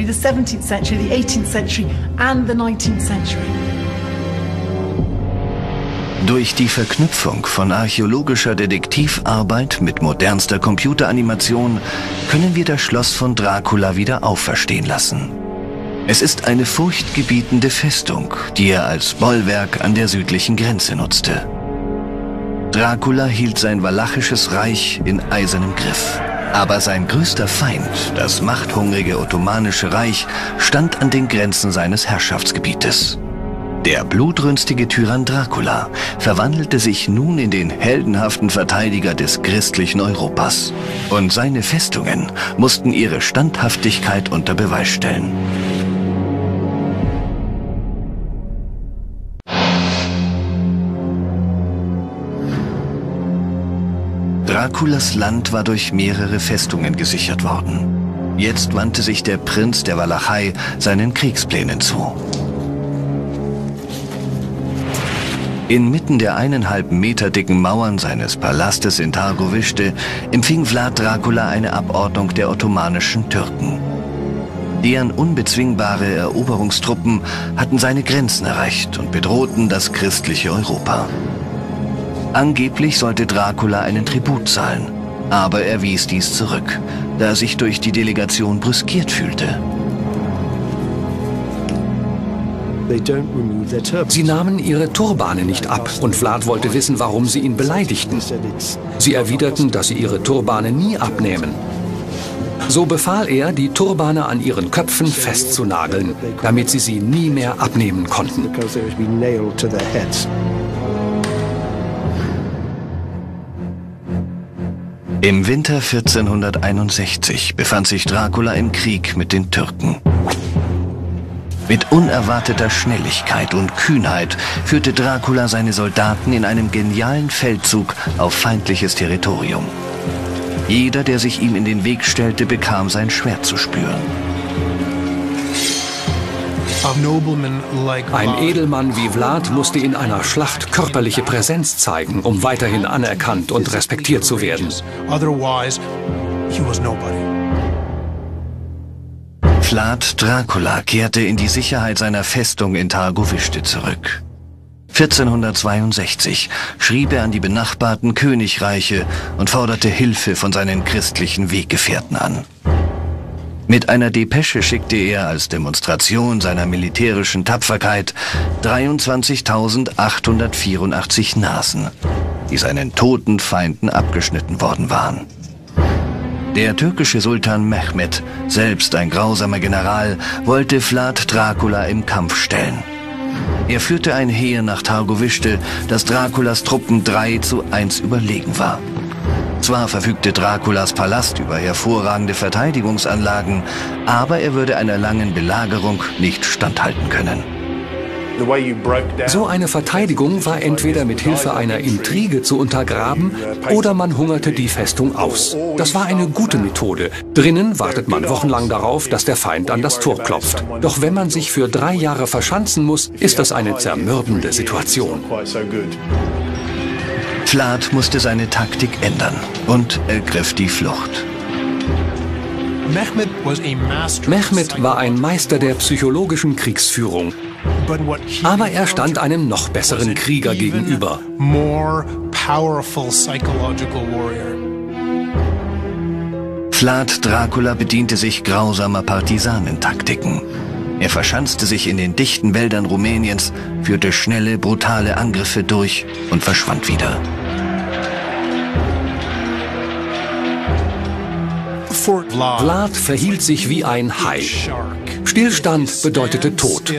Durch die Verknüpfung von archäologischer Detektivarbeit mit modernster Computeranimation können wir das Schloss von Dracula wieder auferstehen lassen. Es ist eine furchtgebietende Festung, die er als Bollwerk an der südlichen Grenze nutzte. Dracula hielt sein walachisches Reich in eisernem Griff. Aber sein größter Feind, das machthungrige Ottomanische Reich, stand an den Grenzen seines Herrschaftsgebietes. Der blutrünstige Tyrann Dracula verwandelte sich nun in den heldenhaften Verteidiger des christlichen Europas. Und seine Festungen mussten ihre Standhaftigkeit unter Beweis stellen. Draculas Land war durch mehrere Festungen gesichert worden. Jetzt wandte sich der Prinz der Walachei seinen Kriegsplänen zu. Inmitten der 1,5 Meter dicken Mauern seines Palastes in Targowischte empfing Vlad Dracula eine Abordnung der ottomanischen Türken. Deren unbezwingbare Eroberungstruppen hatten seine Grenzen erreicht und bedrohten das christliche Europa. Angeblich sollte Dracula einen Tribut zahlen, aber er wies dies zurück, da er sich durch die Delegation brüskiert fühlte. Sie nahmen ihre Turbane nicht ab und Vlad wollte wissen, warum sie ihn beleidigten. Sie erwiderten, dass sie ihre Turbane nie abnehmen. So befahl er, die Turbane an ihren Köpfen festzunageln, damit sie nie mehr abnehmen konnten. Im Winter 1461 befand sich Dracula im Krieg mit den Türken. Mit unerwarteter Schnelligkeit und Kühnheit führte Dracula seine Soldaten in einem genialen Feldzug auf feindliches Territorium. Jeder, der sich ihm in den Weg stellte, bekam sein Schwert zu spüren. Ein Edelmann wie Vlad musste in einer Schlacht körperliche Präsenz zeigen, um weiterhin anerkannt und respektiert zu werden. Vlad Dracula kehrte in die Sicherheit seiner Festung in Targoviste zurück. 1462 schrieb er an die benachbarten Königreiche und forderte Hilfe von seinen christlichen Weggefährten an. Mit einer Depesche schickte er als Demonstration seiner militärischen Tapferkeit 23.884 Nasen, die seinen toten Feinden abgeschnitten worden waren. Der türkische Sultan Mehmed, selbst ein grausamer General, wollte Vlad Dracula im Kampf stellen. Er führte ein Heer nach Targoviste, das Draculas Truppen 3:1 überlegen war. Zwar verfügte Draculas Palast über hervorragende Verteidigungsanlagen, aber er würde einer langen Belagerung nicht standhalten können. So eine Verteidigung war entweder mit Hilfe einer Intrige zu untergraben oder man hungerte die Festung aus. Das war eine gute Methode. Drinnen wartet man wochenlang darauf, dass der Feind an das Tor klopft. Doch wenn man sich für 3 Jahre verschanzen muss, ist das eine zermürbende Situation. Vlad musste seine Taktik ändern und ergriff die Flucht. Mehmed war ein Meister der psychologischen Kriegsführung. Aber er stand einem noch besseren Krieger gegenüber. Vlad Dracula bediente sich grausamer Partisanentaktiken. Er verschanzte sich in den dichten Wäldern Rumäniens, führte schnelle, brutale Angriffe durch und verschwand wieder. Vlad verhielt sich wie ein Hai. Stillstand bedeutete Tod.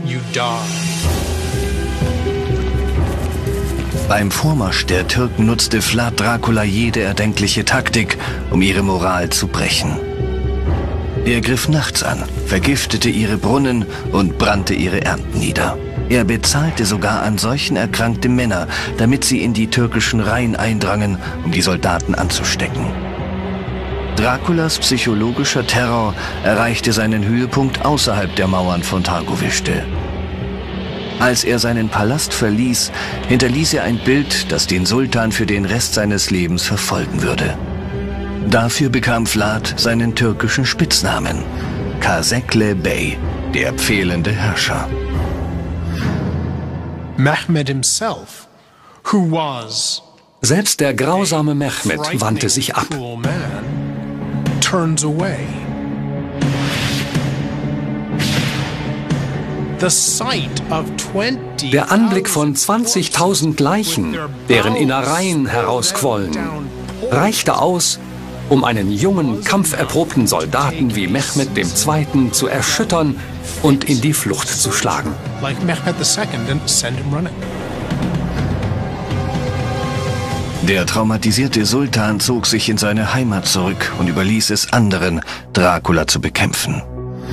Beim Vormarsch der Türken nutzte Vlad Dracula jede erdenkliche Taktik, um ihre Moral zu brechen. Er griff nachts an, vergiftete ihre Brunnen und brannte ihre Ernten nieder. Er bezahlte sogar an Seuchen erkrankte Männer, damit sie in die türkischen Reihen eindrangen, um die Soldaten anzustecken. Draculas psychologischer Terror erreichte seinen Höhepunkt außerhalb der Mauern von Targoviste. Als er seinen Palast verließ, hinterließ er ein Bild, das den Sultan für den Rest seines Lebens verfolgen würde. Dafür bekam Vlad seinen türkischen Spitznamen, Kasekle Bey, der pfählende Herrscher. Mehmed himself, who was selbst der grausame Mehmed wandte sich ab. Turns away. Der Anblick von 20.000 Leichen, deren Innereien herausquollen, reichte aus, um einen jungen, kampferprobten Soldaten wie Mehmed II. Zu erschüttern und in die Flucht zu schlagen. Der traumatisierte Sultan zog sich in seine Heimat zurück und überließ es anderen, Dracula zu bekämpfen.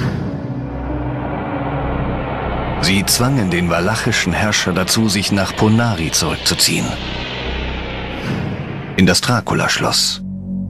Sie zwangen den walachischen Herrscher dazu, sich nach Ponari zurückzuziehen. In das Dracula-Schloss.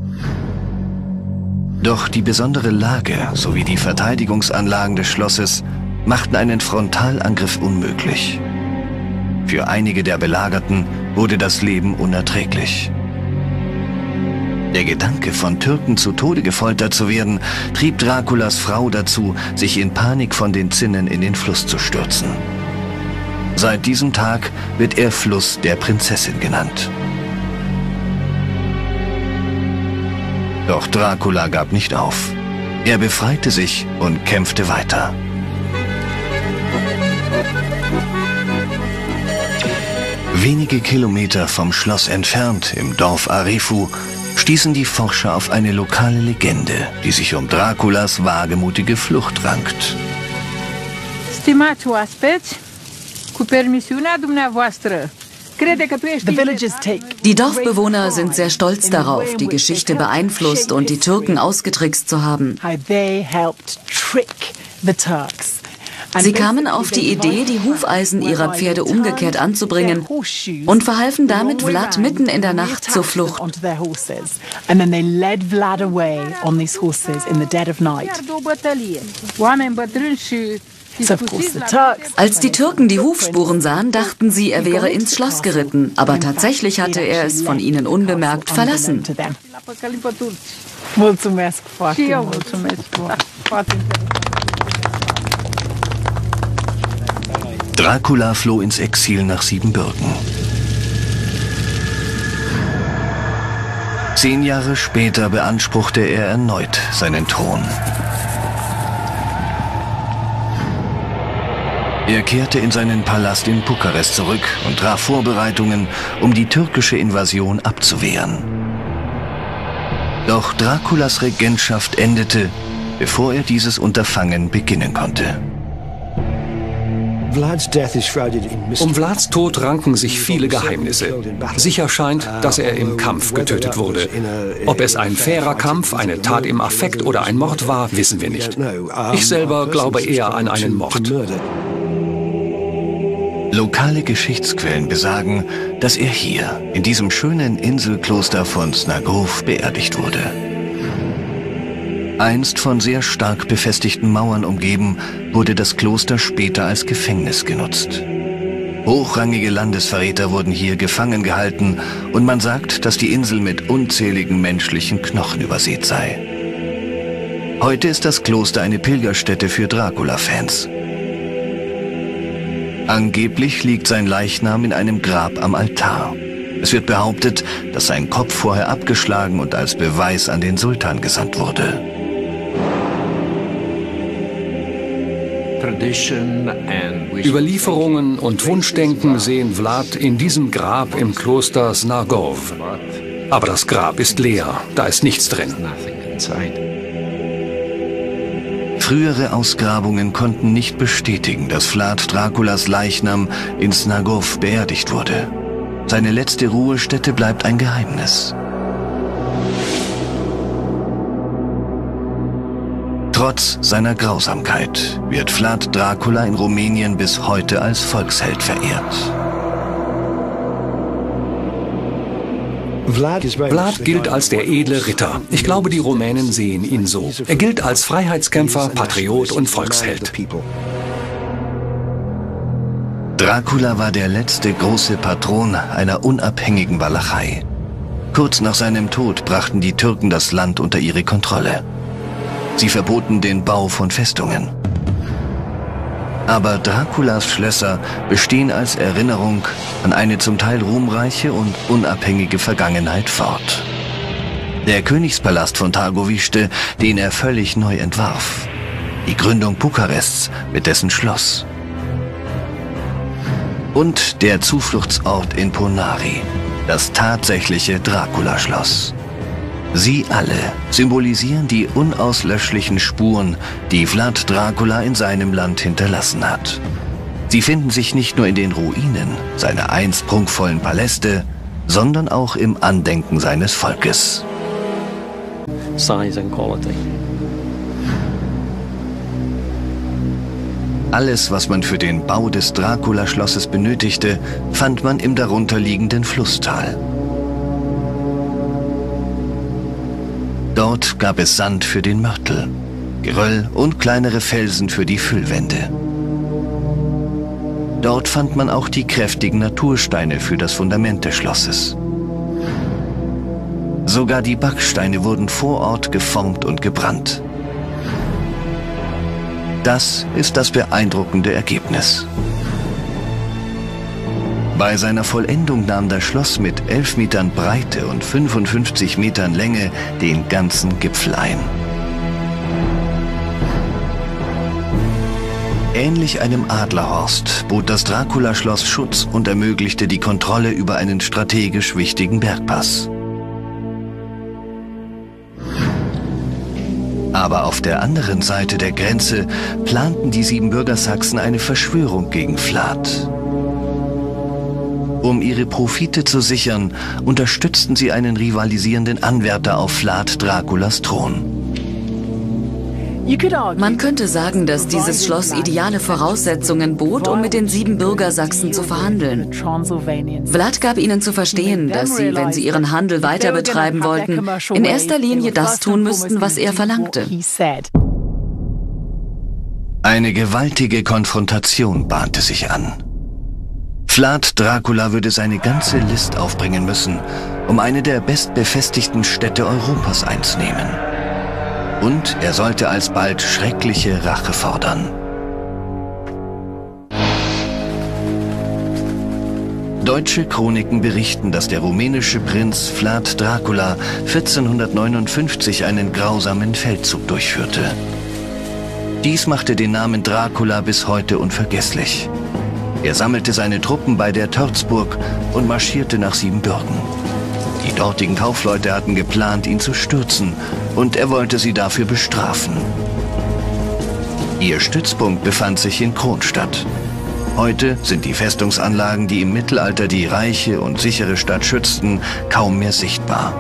Doch die besondere Lage sowie die Verteidigungsanlagen des Schlosses machten einen Frontalangriff unmöglich. Für einige der Belagerten wurde das Leben unerträglich. Der Gedanke, von Türken zu Tode gefoltert zu werden, trieb Draculas Frau dazu, sich in Panik von den Zinnen in den Fluss zu stürzen. Seit diesem Tag wird er Fluss der Prinzessin genannt. Doch Dracula gab nicht auf. Er befreite sich und kämpfte weiter. Wenige Kilometer vom Schloss entfernt, im Dorf Arefu, stießen die Forscher auf eine lokale Legende, die sich um Draculas wagemutige Flucht rankt. Stimați oaspeți, cu permisiunea dumneavoastră, Die Dorfbewohner sind sehr stolz darauf, die Geschichte beeinflusst und die Türken ausgetrickst zu haben. Sie kamen auf die Idee, die Hufeisen ihrer Pferde umgekehrt anzubringen und verhalfen damit Vlad mitten in der Nacht zur Flucht. Als die Türken die Hufspuren sahen, dachten sie, er wäre ins Schloss geritten, aber tatsächlich hatte er es von ihnen unbemerkt verlassen. Dracula floh ins Exil nach Siebenbürgen. 10 Jahre später beanspruchte er erneut seinen Thron. Er kehrte in seinen Palast in Bukarest zurück und traf Vorbereitungen, um die türkische Invasion abzuwehren. Doch Draculas Regentschaft endete, bevor er dieses Unterfangen beginnen konnte. Um Vlads Tod ranken sich viele Geheimnisse. Sicher scheint, dass er im Kampf getötet wurde. Ob es ein fairer Kampf, eine Tat im Affekt oder ein Mord war, wissen wir nicht. Ich selber glaube eher an einen Mord. Lokale Geschichtsquellen besagen, dass er hier, in diesem schönen Inselkloster von Snagov, beerdigt wurde. Einst von sehr stark befestigten Mauern umgeben, wurde das Kloster später als Gefängnis genutzt. Hochrangige Landesverräter wurden hier gefangen gehalten und man sagt, dass die Insel mit unzähligen menschlichen Knochen übersät sei. Heute ist das Kloster eine Pilgerstätte für Dracula-Fans. Angeblich liegt sein Leichnam in einem Grab am Altar. Es wird behauptet, dass sein Kopf vorher abgeschlagen und als Beweis an den Sultan gesandt wurde. Überlieferungen und Wunschdenken sehen Vlad in diesem Grab im Kloster Snagov. Aber das Grab ist leer, da ist nichts drin. Frühere Ausgrabungen konnten nicht bestätigen, dass Vlad Draculas Leichnam in Snagov beerdigt wurde. Seine letzte Ruhestätte bleibt ein Geheimnis. Trotz seiner Grausamkeit wird Vlad Dracula in Rumänien bis heute als Volksheld verehrt. Vlad gilt als der edle Ritter. Ich glaube, die Rumänen sehen ihn so. Er gilt als Freiheitskämpfer, Patriot und Volksheld. Dracula war der letzte große Patron einer unabhängigen Walachei. Kurz nach seinem Tod brachten die Türken das Land unter ihre Kontrolle. Sie verboten den Bau von Festungen. Aber Draculas Schlösser bestehen als Erinnerung an eine zum Teil ruhmreiche und unabhängige Vergangenheit fort. Der Königspalast von Târgoviște, den er völlig neu entwarf. Die Gründung Bukarests mit dessen Schloss. Und der Zufluchtsort in Ponari, das tatsächliche Dracula-Schloss. Sie alle symbolisieren die unauslöschlichen Spuren, die Vlad Dracula in seinem Land hinterlassen hat. Sie finden sich nicht nur in den Ruinen seiner einst prunkvollen Paläste, sondern auch im Andenken seines Volkes. Size and quality. Alles, was man für den Bau des Dracula-Schlosses benötigte, fand man im darunterliegenden Flusstal. Dort gab es Sand für den Mörtel, Geröll und kleinere Felsen für die Füllwände. Dort fand man auch die kräftigen Natursteine für das Fundament des Schlosses. Sogar die Backsteine wurden vor Ort geformt und gebrannt. Das ist das beeindruckende Ergebnis. Bei seiner Vollendung nahm das Schloss mit 11 Metern Breite und 55 Metern Länge den ganzen Gipfel ein. Ähnlich einem Adlerhorst bot das Dracula-Schloss Schutz und ermöglichte die Kontrolle über einen strategisch wichtigen Bergpass. Aber auf der anderen Seite der Grenze planten die Siebenbürger Sachsen eine Verschwörung gegen Vlad. Um ihre Profite zu sichern, unterstützten sie einen rivalisierenden Anwärter auf Vlad Draculas Thron. Man könnte sagen, dass dieses Schloss ideale Voraussetzungen bot, um mit den Siebenbürger Sachsen zu verhandeln. Vlad gab ihnen zu verstehen, dass sie, wenn sie ihren Handel weiter betreiben wollten, in erster Linie das tun müssten, was er verlangte. Eine gewaltige Konfrontation bahnte sich an. Vlad Dracula würde seine ganze List aufbringen müssen, um eine der bestbefestigten Städte Europas einzunehmen. Und er sollte alsbald schreckliche Rache fordern. Deutsche Chroniken berichten, dass der rumänische Prinz Vlad Dracula 1459 einen grausamen Feldzug durchführte. Dies machte den Namen Dracula bis heute unvergesslich. Er sammelte seine Truppen bei der Törzburg und marschierte nach Siebenbürgen. Die dortigen Kaufleute hatten geplant, ihn zu stürzen, und er wollte sie dafür bestrafen. Ihr Stützpunkt befand sich in Kronstadt. Heute sind die Festungsanlagen, die im Mittelalter die reiche und sichere Stadt schützten, kaum mehr sichtbar.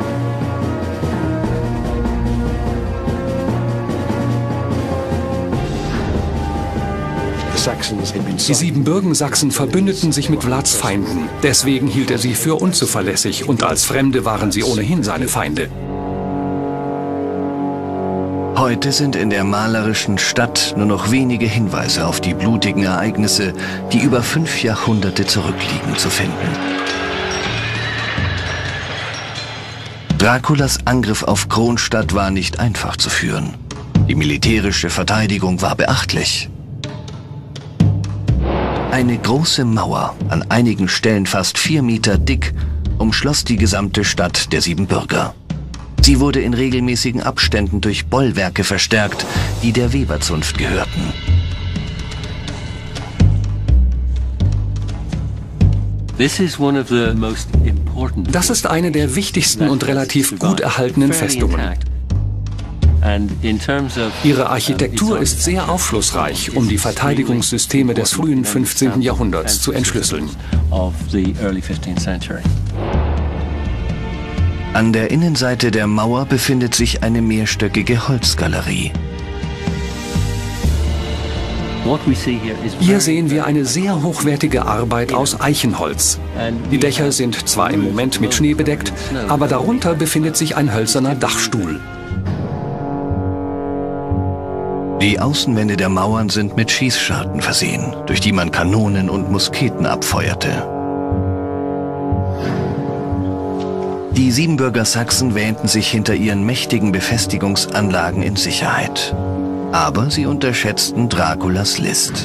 Die Siebenbürgen-Sachsen verbündeten sich mit Vlads Feinden. Deswegen hielt er sie für unzuverlässig und als Fremde waren sie ohnehin seine Feinde. Heute sind in der malerischen Stadt nur noch wenige Hinweise auf die blutigen Ereignisse, die über 5 Jahrhunderte zurückliegen, zu finden. Draculas Angriff auf Kronstadt war nicht einfach zu führen. Die militärische Verteidigung war beachtlich. Eine große Mauer, an einigen Stellen fast 4 Meter dick, umschloss die gesamte Stadt der Siebenbürger. Sie wurde in regelmäßigen Abständen durch Bollwerke verstärkt, die der Weberzunft gehörten. Das ist eine der wichtigsten und relativ gut erhaltenen Festungen. Ihre Architektur ist sehr aufschlussreich, um die Verteidigungssysteme des frühen 15. Jahrhunderts zu entschlüsseln. An der Innenseite der Mauer befindet sich eine mehrstöckige Holzgalerie. Hier sehen wir eine sehr hochwertige Arbeit aus Eichenholz. Die Dächer sind zwar im Moment mit Schnee bedeckt, aber darunter befindet sich ein hölzerner Dachstuhl. Die Außenwände der Mauern sind mit Schießscharten versehen, durch die man Kanonen und Musketen abfeuerte. Die Siebenbürger Sachsen wähnten sich hinter ihren mächtigen Befestigungsanlagen in Sicherheit. Aber sie unterschätzten Draculas List.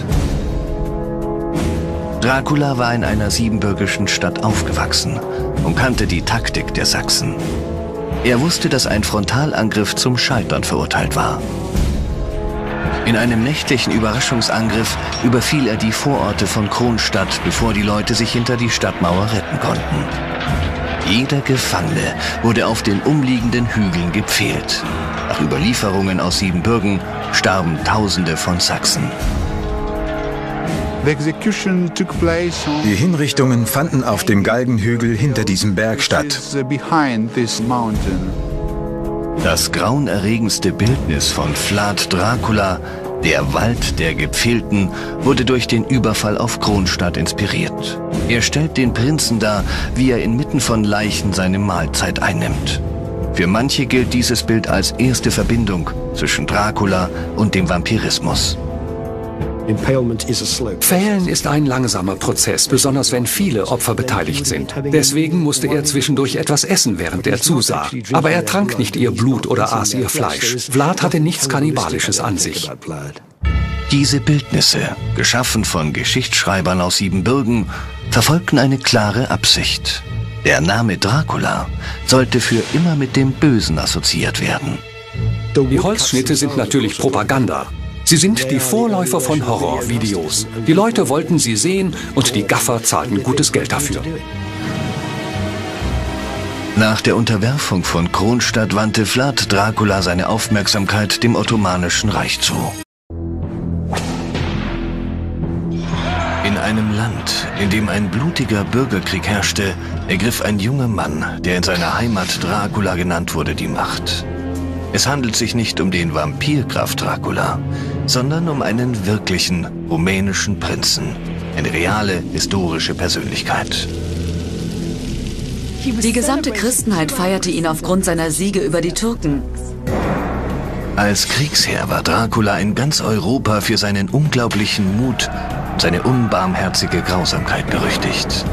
Dracula war in einer siebenbürgischen Stadt aufgewachsen und kannte die Taktik der Sachsen. Er wusste, dass ein Frontalangriff zum Scheitern verurteilt war. In einem nächtlichen Überraschungsangriff überfiel er die Vororte von Kronstadt, bevor die Leute sich hinter die Stadtmauer retten konnten. Jeder Gefangene wurde auf den umliegenden Hügeln gepfählt. Nach Überlieferungen aus Siebenbürgen starben Tausende von Sachsen. Die Hinrichtungen fanden auf dem Galgenhügel hinter diesem Berg statt. Das grauenerregendste Bildnis von Vlad Dracula, der Wald der Gepfählten, wurde durch den Überfall auf Kronstadt inspiriert. Er stellt den Prinzen dar, wie er inmitten von Leichen seine Mahlzeit einnimmt. Für manche gilt dieses Bild als erste Verbindung zwischen Dracula und dem Vampirismus. Pfählen ist ein langsamer Prozess, besonders wenn viele Opfer beteiligt sind. Deswegen musste er zwischendurch etwas essen, während er zusah. Aber er trank nicht ihr Blut oder aß ihr Fleisch. Vlad hatte nichts Kannibalisches an sich. Diese Bildnisse, geschaffen von Geschichtsschreibern aus Siebenbürgen, verfolgten eine klare Absicht. Der Name Dracula sollte für immer mit dem Bösen assoziiert werden. Die Holzschnitte sind natürlich Propaganda. Sie sind die Vorläufer von Horrorvideos. Die Leute wollten sie sehen und die Gaffer zahlten gutes Geld dafür. Nach der Unterwerfung von Kronstadt wandte Vlad Dracula seine Aufmerksamkeit dem Ottomanischen Reich zu. In einem Land, in dem ein blutiger Bürgerkrieg herrschte, ergriff ein junger Mann, der in seiner Heimat Dracula genannt wurde, die Macht. Es handelt sich nicht um den Vampir Graf Dracula, sondern um einen wirklichen rumänischen Prinzen. Eine reale, historische Persönlichkeit. Die gesamte Christenheit feierte ihn aufgrund seiner Siege über die Türken. Als Kriegsherr war Dracula in ganz Europa für seinen unglaublichen Mut und seine unbarmherzige Grausamkeit berüchtigt.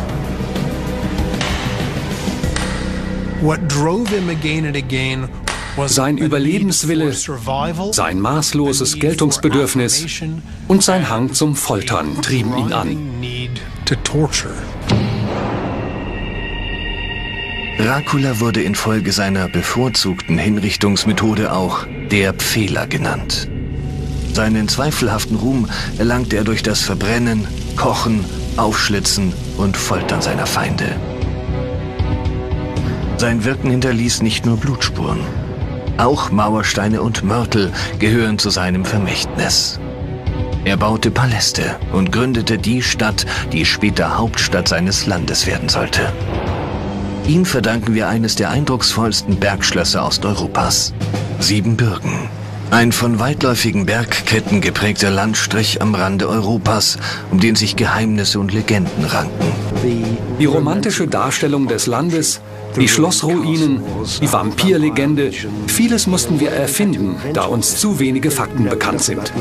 Sein Überlebenswille, sein maßloses Geltungsbedürfnis und sein Hang zum Foltern trieben ihn an. Dracula wurde infolge seiner bevorzugten Hinrichtungsmethode auch der Pfähler genannt. Seinen zweifelhaften Ruhm erlangte er durch das Verbrennen, Kochen, Aufschlitzen und Foltern seiner Feinde. Sein Wirken hinterließ nicht nur Blutspuren. Auch Mauersteine und Mörtel gehören zu seinem Vermächtnis. Er baute Paläste und gründete die Stadt, die später Hauptstadt seines Landes werden sollte. Ihm verdanken wir eines der eindrucksvollsten Bergschlösser Osteuropas, Siebenbürgen. Ein von weitläufigen Bergketten geprägter Landstrich am Rande Europas, um den sich Geheimnisse und Legenden ranken. Die romantische Darstellung des Landes, die Schlossruinen, die Vampirlegende, vieles mussten wir erfinden, da uns zu wenige Fakten bekannt sind.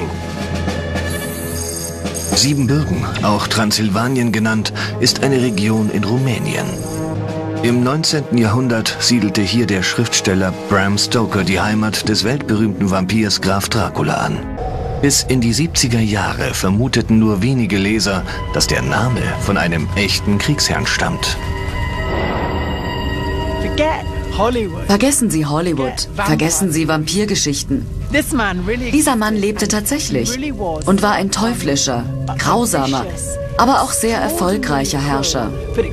Siebenbürgen, auch Transsilvanien genannt, ist eine Region in Rumänien. Im 19. Jahrhundert siedelte hier der Schriftsteller Bram Stoker die Heimat des weltberühmten Vampirs Graf Dracula an. Bis in die 70er Jahre vermuteten nur wenige Leser, dass der Name von einem echten Kriegsherrn stammt. Vergessen Sie Hollywood. Vergessen Sie Vampirgeschichten. Dieser Mann lebte tatsächlich und war ein teuflischer, grausamer, aber auch sehr erfolgreicher Herrscher.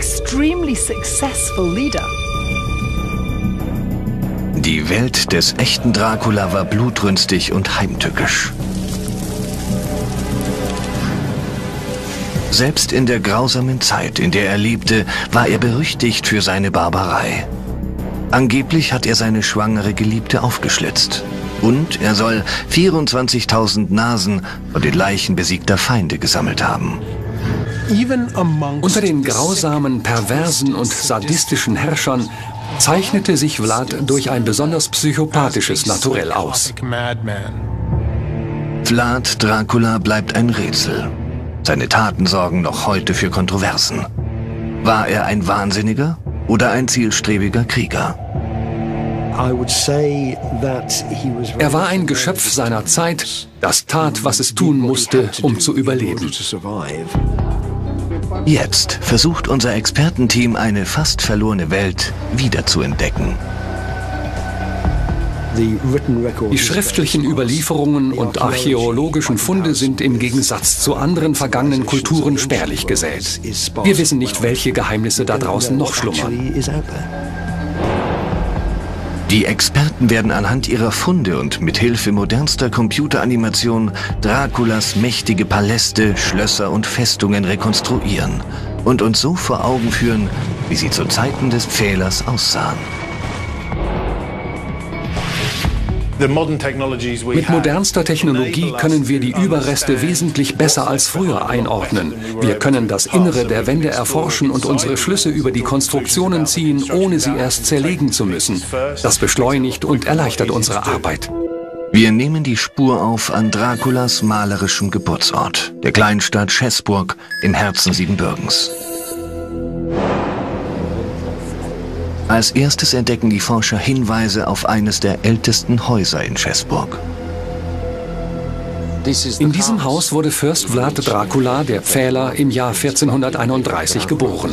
Die Welt des echten Dracula war blutrünstig und heimtückisch. Selbst in der grausamen Zeit, in der er lebte, war er berüchtigt für seine Barbarei. Angeblich hat er seine schwangere Geliebte aufgeschlitzt. Und er soll 24.000 Nasen von den Leichen besiegter Feinde gesammelt haben. Unter den grausamen, perversen und sadistischen Herrschern zeichnete sich Vlad durch ein besonders psychopathisches Naturell aus. Vlad Dracula bleibt ein Rätsel. Seine Taten sorgen noch heute für Kontroversen. War er ein Wahnsinniger oder ein zielstrebiger Krieger? Er war ein Geschöpf seiner Zeit, das tat, was es tun musste, um zu überleben. Jetzt versucht unser Expertenteam, eine fast verlorene Welt wiederzuentdecken. Die schriftlichen Überlieferungen und archäologischen Funde sind im Gegensatz zu anderen vergangenen Kulturen spärlich gesät. Wir wissen nicht, welche Geheimnisse da draußen noch schlummern. Die Experten werden anhand ihrer Funde und mit Hilfe modernster Computeranimation Draculas mächtige Paläste, Schlösser und Festungen rekonstruieren und uns so vor Augen führen, wie sie zu Zeiten des Pfählers aussahen. Mit modernster Technologie können wir die Überreste wesentlich besser als früher einordnen. Wir können das Innere der Wände erforschen und unsere Schlüsse über die Konstruktionen ziehen, ohne sie erst zerlegen zu müssen. Das beschleunigt und erleichtert unsere Arbeit. Wir nehmen die Spur auf an Draculas malerischem Geburtsort, der Kleinstadt Schäßburg im Herzen Siebenbürgens. Als erstes entdecken die Forscher Hinweise auf eines der ältesten Häuser in Schäßburg. In diesem Haus wurde Fürst Vlad Dracula, der Pfähler, im Jahr 1431 geboren.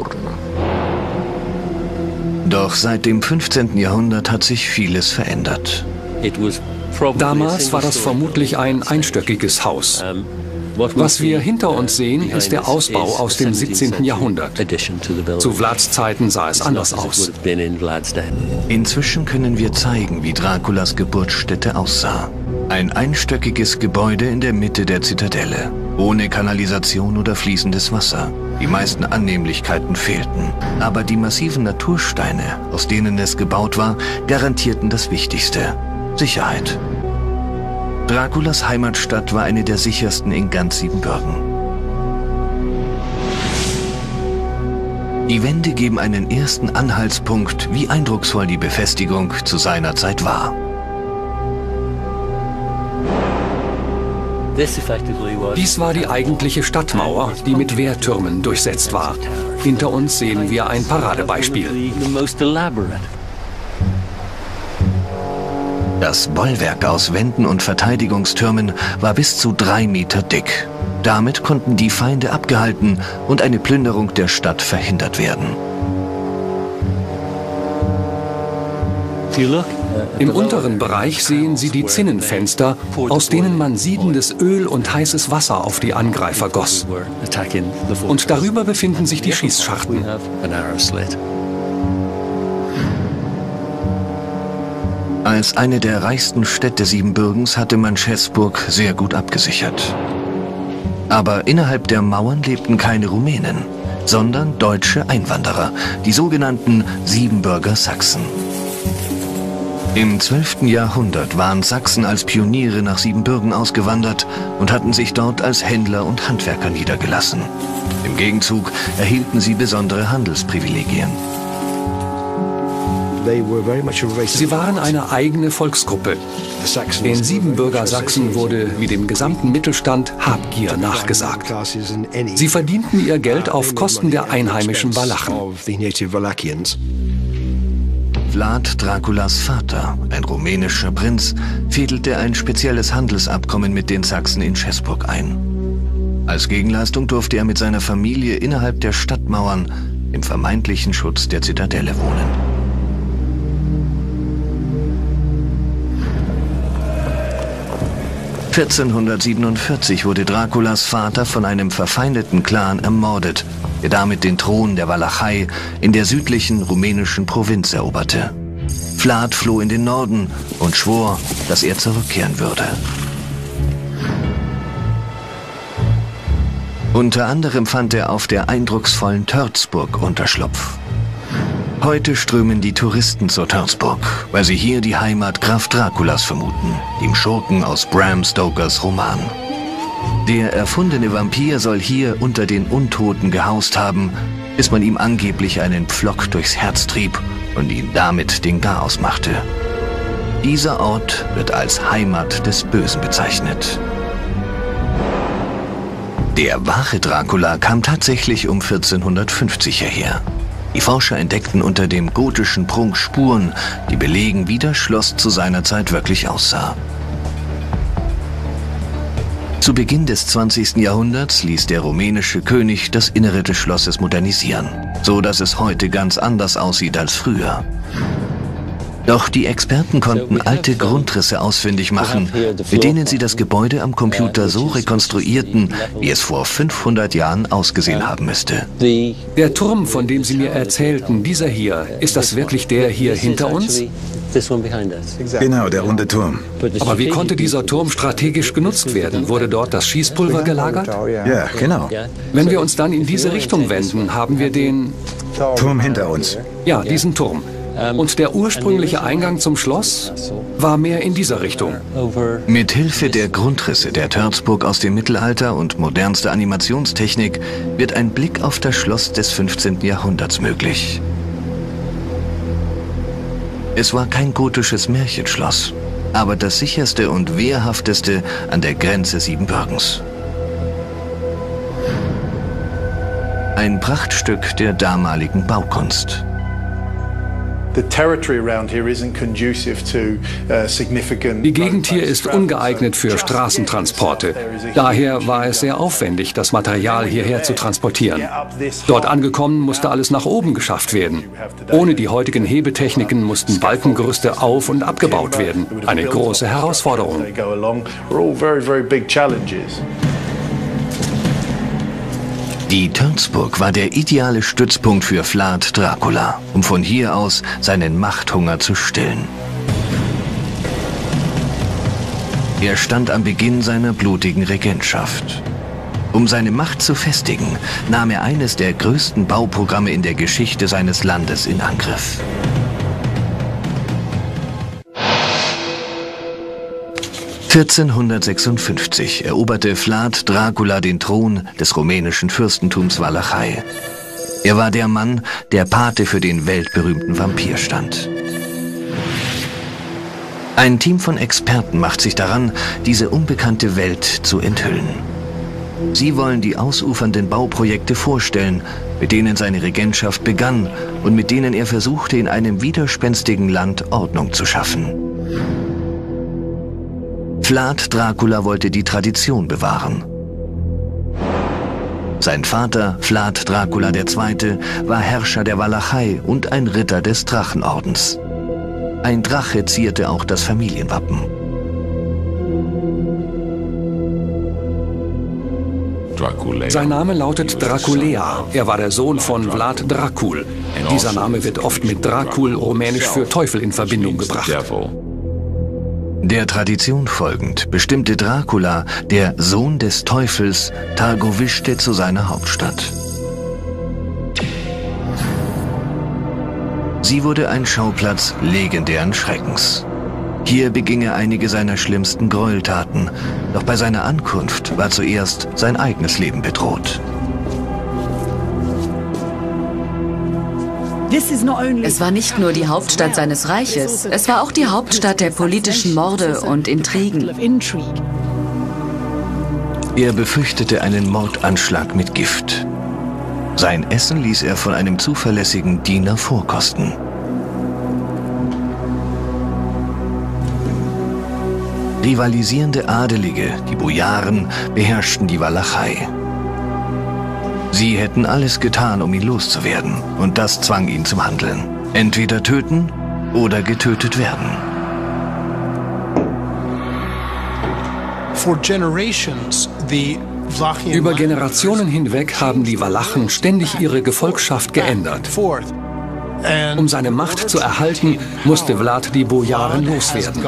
Doch seit dem 15. Jahrhundert hat sich vieles verändert. Damals war das vermutlich ein einstöckiges Haus. Was wir hinter uns sehen, ist der Ausbau aus dem 17. Jahrhundert. Zu Vlads Zeiten sah es anders aus. Inzwischen können wir zeigen, wie Draculas Geburtsstätte aussah. Ein einstöckiges Gebäude in der Mitte der Zitadelle. ohne Kanalisation oder fließendes Wasser. Die meisten Annehmlichkeiten fehlten, aber die massiven Natursteine, aus denen es gebaut war, garantierten das Wichtigste: Sicherheit. Draculas Heimatstadt war eine der sichersten in ganz Siebenbürgen. Die Wände geben einen ersten Anhaltspunkt, wie eindrucksvoll die Befestigung zu seiner Zeit war. Dies war die eigentliche Stadtmauer, die mit Wehrtürmen durchsetzt war. Hinter uns sehen wir ein Paradebeispiel. Das Bollwerk aus Wänden und Verteidigungstürmen war bis zu 3 Meter dick. Damit konnten die Feinde abgehalten und eine Plünderung der Stadt verhindert werden. Im unteren Bereich sehen Sie die Zinnenfenster, aus denen man siedendes Öl und heißes Wasser auf die Angreifer goss. Und darüber befinden sich die Schießscharten. Als eine der reichsten Städte Siebenbürgens hatte man Schäßburg sehr gut abgesichert. Aber innerhalb der Mauern lebten keine Rumänen, sondern deutsche Einwanderer, die sogenannten Siebenbürger Sachsen. Im 12. Jahrhundert waren Sachsen als Pioniere nach Siebenbürgen ausgewandert und hatten sich dort als Händler und Handwerker niedergelassen. Im Gegenzug erhielten sie besondere Handelsprivilegien. Sie waren eine eigene Volksgruppe. Den Siebenbürger Sachsen wurde, wie dem gesamten Mittelstand, Habgier nachgesagt. Sie verdienten ihr Geld auf Kosten der einheimischen Walachen. Vlad Draculas Vater, ein rumänischer Prinz, fädelte ein spezielles Handelsabkommen mit den Sachsen in Schäßburg ein. Als Gegenleistung durfte er mit seiner Familie innerhalb der Stadtmauern im vermeintlichen Schutz der Zitadelle wohnen. (1447) wurde Draculas Vater von einem verfeindeten Clan ermordet, der damit den Thron der Walachei in der südlichen rumänischen Provinz eroberte. Vlad floh in den Norden und schwor, dass er zurückkehren würde. Unter anderem fand er auf der eindrucksvollen Törzburg Unterschlupf. Heute strömen die Touristen zur Törzburg, weil sie hier die Heimat Graf Draculas vermuten, dem Schurken aus Bram Stokers Roman. Der erfundene Vampir soll hier unter den Untoten gehaust haben, bis man ihm angeblich einen Pflock durchs Herz trieb und ihm damit den Garaus machte. Dieser Ort wird als Heimat des Bösen bezeichnet. Der wahre Dracula kam tatsächlich um 1450 hierher. Die Forscher entdeckten unter dem gotischen Prunk Spuren, die belegen, wie das Schloss zu seiner Zeit wirklich aussah. Zu Beginn des 20. Jahrhunderts ließ der rumänische König das Innere des Schlosses modernisieren, so dass es heute ganz anders aussieht als früher. Doch die Experten konnten alte Grundrisse ausfindig machen, mit denen sie das Gebäude am Computer so rekonstruierten, wie es vor 500 Jahren ausgesehen haben müsste. Der Turm, von dem Sie mir erzählten, dieser hier, ist das wirklich der hier hinter uns? Genau, der runde Turm. Aber wie konnte dieser Turm strategisch genutzt werden? Wurde dort das Schießpulver gelagert? Ja, genau. Wenn wir uns dann in diese Richtung wenden, haben wir den Turm hinter uns. Ja, diesen Turm. Und der ursprüngliche Eingang zum Schloss war mehr in dieser Richtung. Mit Hilfe der Grundrisse der Törzburg aus dem Mittelalter und modernster Animationstechnik wird ein Blick auf das Schloss des 15. Jahrhunderts möglich. Es war kein gotisches Märchenschloss, aber das sicherste und wehrhafteste an der Grenze Siebenbürgens. Ein Prachtstück der damaligen Baukunst. Die Gegend hier ist ungeeignet für Straßentransporte. Daher war es sehr aufwendig, das Material hierher zu transportieren. Dort angekommen musste alles nach oben geschafft werden. Ohne die heutigen Hebetechniken mussten Balkengerüste auf- und abgebaut werden. Eine große Herausforderung. Die Törzburg war der ideale Stützpunkt für Vlad Dracula, um von hier aus seinen Machthunger zu stillen. Er stand am Beginn seiner blutigen Regentschaft. Um seine Macht zu festigen, nahm er eines der größten Bauprogramme in der Geschichte seines Landes in Angriff. (1456) eroberte Vlad Dracula den Thron des rumänischen Fürstentums Walachei. Er war der Mann, der Pate für den weltberühmten Vampir stand. Ein Team von Experten macht sich daran, diese unbekannte Welt zu enthüllen. Sie wollen die ausufernden Bauprojekte vorstellen, mit denen seine Regentschaft begann und mit denen er versuchte, in einem widerspenstigen Land Ordnung zu schaffen. Vlad Dracula wollte die Tradition bewahren. Sein Vater, Vlad Dracula II., war Herrscher der Walachei und ein Ritter des Drachenordens. Ein Drache zierte auch das Familienwappen. Sein Name lautet Draculea. Er war der Sohn von Vlad Dracul. Dieser Name wird oft mit Dracul, rumänisch für Teufel, in Verbindung gebracht. Der Tradition folgend bestimmte Dracula, der Sohn des Teufels, Târgoviște zu seiner Hauptstadt. Sie wurde ein Schauplatz legendären Schreckens. Hier beging er einige seiner schlimmsten Gräueltaten, doch bei seiner Ankunft war zuerst sein eigenes Leben bedroht. Es war nicht nur die Hauptstadt seines Reiches, es war auch die Hauptstadt der politischen Morde und Intrigen. Er befürchtete einen Mordanschlag mit Gift. Sein Essen ließ er von einem zuverlässigen Diener vorkosten. Rivalisierende Adelige, die Bojaren, beherrschten die Walachei. Sie hätten alles getan, um ihn loszuwerden, und das zwang ihn zum Handeln. Entweder töten oder getötet werden. Über Generationen hinweg haben die Walachen ständig ihre Gefolgschaft geändert. Um seine Macht zu erhalten, musste Vlad die Bojaren loswerden.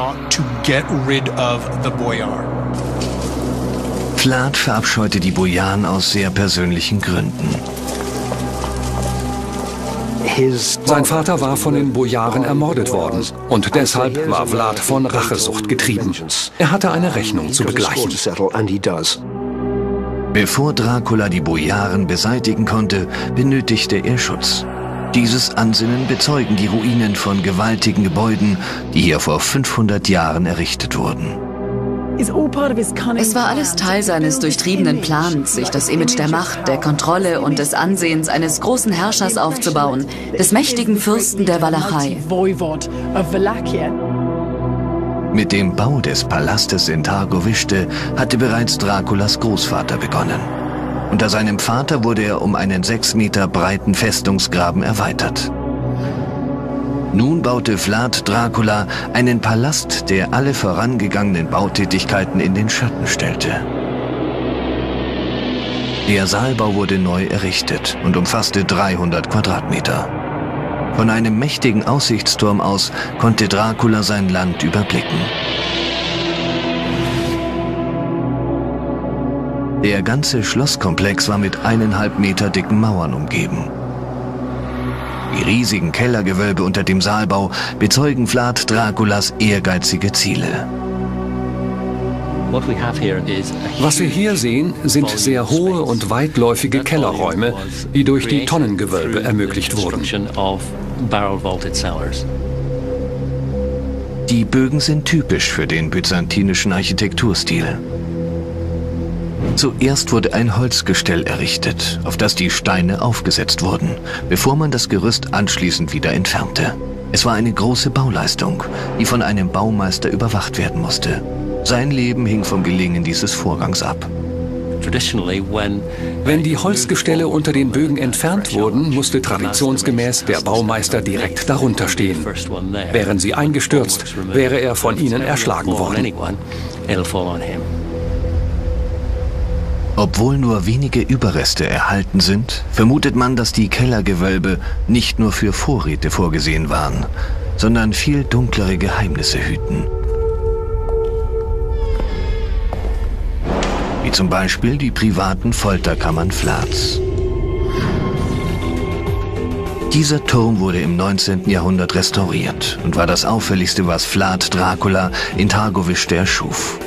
Vlad verabscheute die Bojaren aus sehr persönlichen Gründen. Sein Vater war von den Bojaren ermordet worden und deshalb war Vlad von Rachesucht getrieben. Er hatte eine Rechnung zu begleichen. Bevor Dracula die Bojaren beseitigen konnte, benötigte er Schutz. Dieses Ansinnen bezeugen die Ruinen von gewaltigen Gebäuden, die hier vor 500 Jahren errichtet wurden. Es war alles Teil seines durchtriebenen Plans, sich das Image der Macht, der Kontrolle und des Ansehens eines großen Herrschers aufzubauen, des mächtigen Fürsten der Walachei. Mit dem Bau des Palastes in Târgoviște hatte bereits Draculas Großvater begonnen. Unter seinem Vater wurde er um einen 6 Meter breiten Festungsgraben erweitert. Nun baute Vlad Dracula einen Palast, der alle vorangegangenen Bautätigkeiten in den Schatten stellte. Der Saalbau wurde neu errichtet und umfasste 300 Quadratmeter. Von einem mächtigen Aussichtsturm aus konnte Dracula sein Land überblicken. Der ganze Schlosskomplex war mit 1,5 Meter dicken Mauern umgeben. Die riesigen Kellergewölbe unter dem Saalbau bezeugen Vlad Draculas ehrgeizige Ziele. Was wir hier sehen, sind sehr hohe und weitläufige Kellerräume, die durch die Tonnengewölbe ermöglicht wurden. Die Bögen sind typisch für den byzantinischen Architekturstil. Zuerst wurde ein Holzgestell errichtet, auf das die Steine aufgesetzt wurden, bevor man das Gerüst anschließend wieder entfernte. Es war eine große Bauleistung, die von einem Baumeister überwacht werden musste. Sein Leben hing vom Gelingen dieses Vorgangs ab. Wenn die Holzgestelle unter den Bögen entfernt wurden, musste traditionsgemäß der Baumeister direkt darunter stehen. Wären sie eingestürzt, wäre er von ihnen erschlagen worden. Obwohl nur wenige Überreste erhalten sind, vermutet man, dass die Kellergewölbe nicht nur für Vorräte vorgesehen waren, sondern viel dunklere Geheimnisse hüten. wie zum Beispiel die privaten Folterkammern Vlads. Dieser Turm wurde im 19. Jahrhundert restauriert und war das auffälligste, was Vlad Dracula in Targovište erschuf.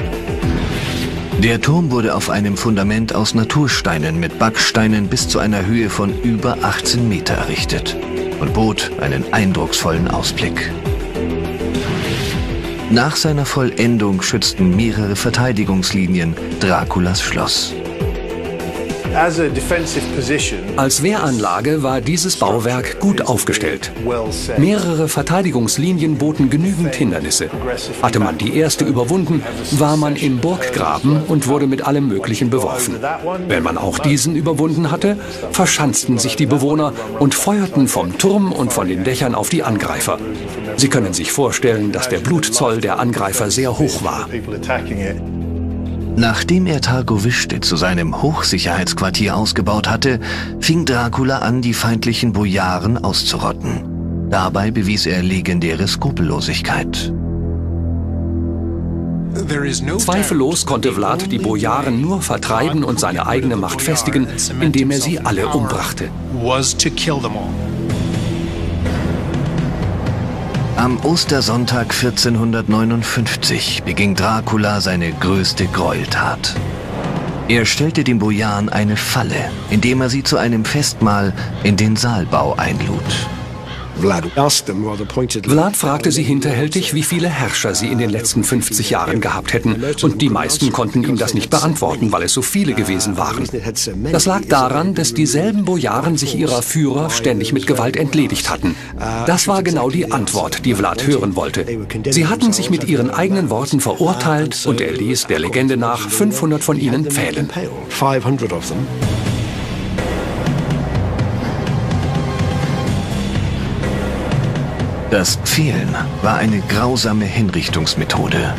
Der Turm wurde auf einem Fundament aus Natursteinen mit Backsteinen bis zu einer Höhe von über 18 Meter errichtet und bot einen eindrucksvollen Ausblick. Nach seiner Vollendung schützten mehrere Verteidigungslinien Draculas Schloss. Als Wehranlage war dieses Bauwerk gut aufgestellt. Mehrere Verteidigungslinien boten genügend Hindernisse. Hatte man die erste überwunden, war man im Burggraben und wurde mit allem Möglichen beworfen. Wenn man auch diesen überwunden hatte, verschanzten sich die Bewohner und feuerten vom Turm und von den Dächern auf die Angreifer. Sie können sich vorstellen, dass der Blutzoll der Angreifer sehr hoch war. Nachdem er Targovište zu seinem Hochsicherheitsquartier ausgebaut hatte, fing Dracula an, die feindlichen Bojaren auszurotten. Dabei bewies er legendäre Skrupellosigkeit. Zweifellos konnte Vlad die Bojaren nur vertreiben und seine eigene Macht festigen, indem er sie alle umbrachte. Am Ostersonntag 1459 beging Dracula seine größte Gräueltat. Er stellte den Bojaren eine Falle, indem er sie zu einem Festmahl in den Saalbau einlud. Vlad fragte sie hinterhältig, wie viele Herrscher sie in den letzten 50 Jahren gehabt hätten, und die meisten konnten ihm das nicht beantworten, weil es so viele gewesen waren. Das lag daran, dass dieselben Bojaren sich ihrer Führer ständig mit Gewalt entledigt hatten. Das war genau die Antwort, die Vlad hören wollte. Sie hatten sich mit ihren eigenen Worten verurteilt und er ließ der Legende nach 500 von ihnen pfählen. Das Pfählen war eine grausame Hinrichtungsmethode.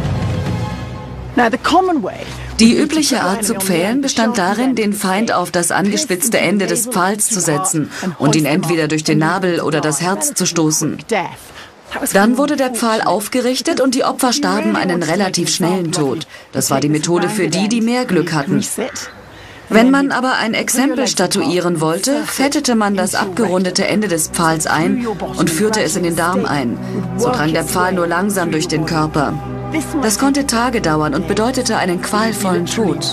Die übliche Art zu pfählen bestand darin, den Feind auf das angespitzte Ende des Pfahls zu setzen und ihn entweder durch den Nabel oder das Herz zu stoßen. Dann wurde der Pfahl aufgerichtet und die Opfer starben einen relativ schnellen Tod. Das war die Methode für die, die mehr Glück hatten. Wenn man aber ein Exempel statuieren wollte, fettete man das abgerundete Ende des Pfahls ein und führte es in den Darm ein. So drang der Pfahl nur langsam durch den Körper. Das konnte Tage dauern und bedeutete einen qualvollen Tod.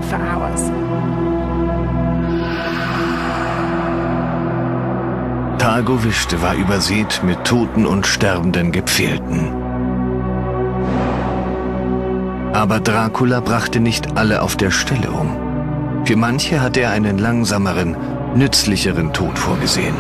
Targovište war übersät mit toten und sterbenden Gepfählten. Aber Dracula brachte nicht alle auf der Stelle um. Für manche hatte er einen langsameren, nützlicheren Tod vorgesehen.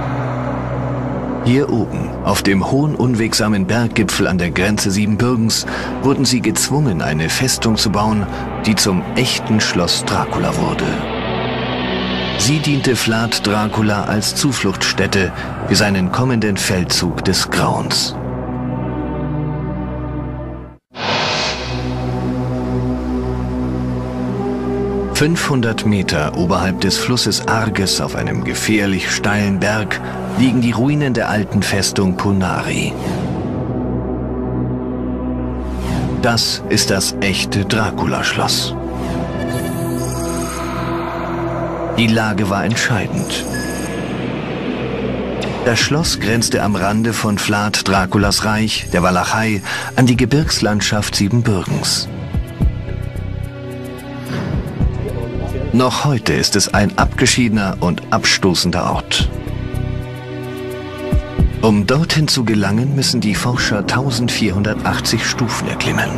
Hier oben, auf dem hohen, unwegsamen Berggipfel an der Grenze Siebenbürgens, wurden sie gezwungen, eine Festung zu bauen, die zum echten Schloss Dracula wurde. Sie diente Vlad Dracula als Zufluchtsstätte für seinen kommenden Feldzug des Grauens. ...500 Meter oberhalb des Flusses Arges auf einem gefährlich steilen Berg liegen die Ruinen der alten Festung Purnari. Das ist das echte Dracula-Schloss. Die Lage war entscheidend. Das Schloss grenzte am Rande von Vlad Draculas Reich, der Walachei, an die Gebirgslandschaft Siebenbürgens. Noch heute ist es ein abgeschiedener und abstoßender Ort. Um dorthin zu gelangen, müssen die Forscher 1480 Stufen erklimmen.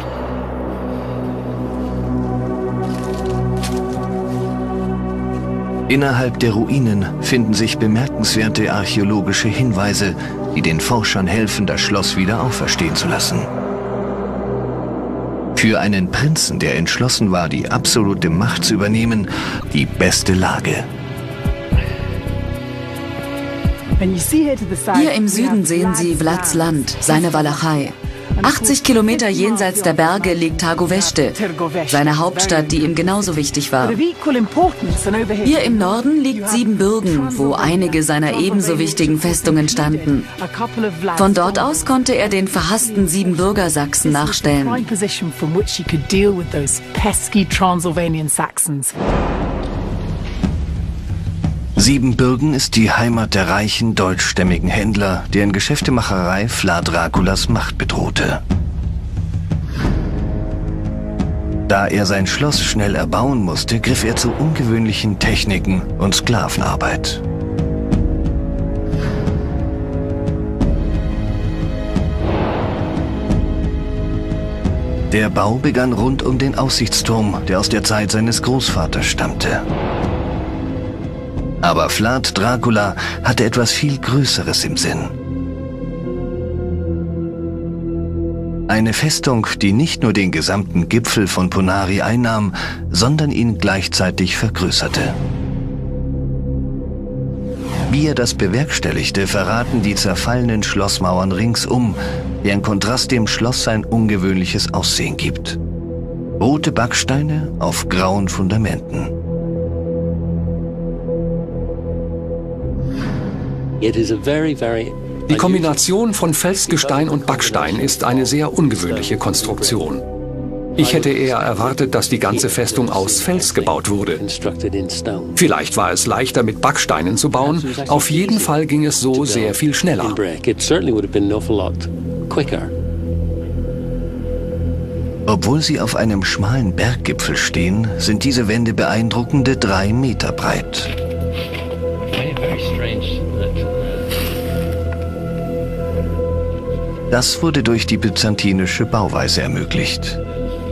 Innerhalb der Ruinen finden sich bemerkenswerte archäologische Hinweise, die den Forschern helfen, das Schloss wieder auferstehen zu lassen. Für einen Prinzen, der entschlossen war, die absolute Macht zu übernehmen, die beste Lage. Hier im Süden sehen Sie Vlads Land, seine Walachei. 80 Kilometer jenseits der Berge liegt Târgovește, seine Hauptstadt, die ihm genauso wichtig war. Hier im Norden liegt Siebenbürgen, wo einige seiner ebenso wichtigen Festungen standen. Von dort aus konnte er den verhassten Siebenbürger Sachsen nachstellen. Siebenbürgen ist die Heimat der reichen deutschstämmigen Händler, deren Geschäftemacherei Vlad Draculas Macht bedrohte. Da er sein Schloss schnell erbauen musste, griff er zu ungewöhnlichen Techniken und Sklavenarbeit. Der Bau begann rund um den Aussichtsturm, der aus der Zeit seines Großvaters stammte. Aber Vlad Dracula hatte etwas viel Größeres im Sinn. Eine Festung, die nicht nur den gesamten Gipfel von Ponari einnahm, sondern ihn gleichzeitig vergrößerte. Wie er das bewerkstelligte, verraten die zerfallenen Schlossmauern ringsum, deren Kontrast dem Schloss sein ungewöhnliches Aussehen gibt. Rote Backsteine auf grauen Fundamenten. Die Kombination von Felsgestein und Backstein ist eine sehr ungewöhnliche Konstruktion. Ich hätte eher erwartet, dass die ganze Festung aus Fels gebaut wurde. Vielleicht war es leichter, mit Backsteinen zu bauen, auf jeden Fall ging es so sehr viel schneller. Obwohl sie auf einem schmalen Berggipfel stehen, sind diese Wände beeindruckende 3 Meter breit. Das wurde durch die byzantinische Bauweise ermöglicht.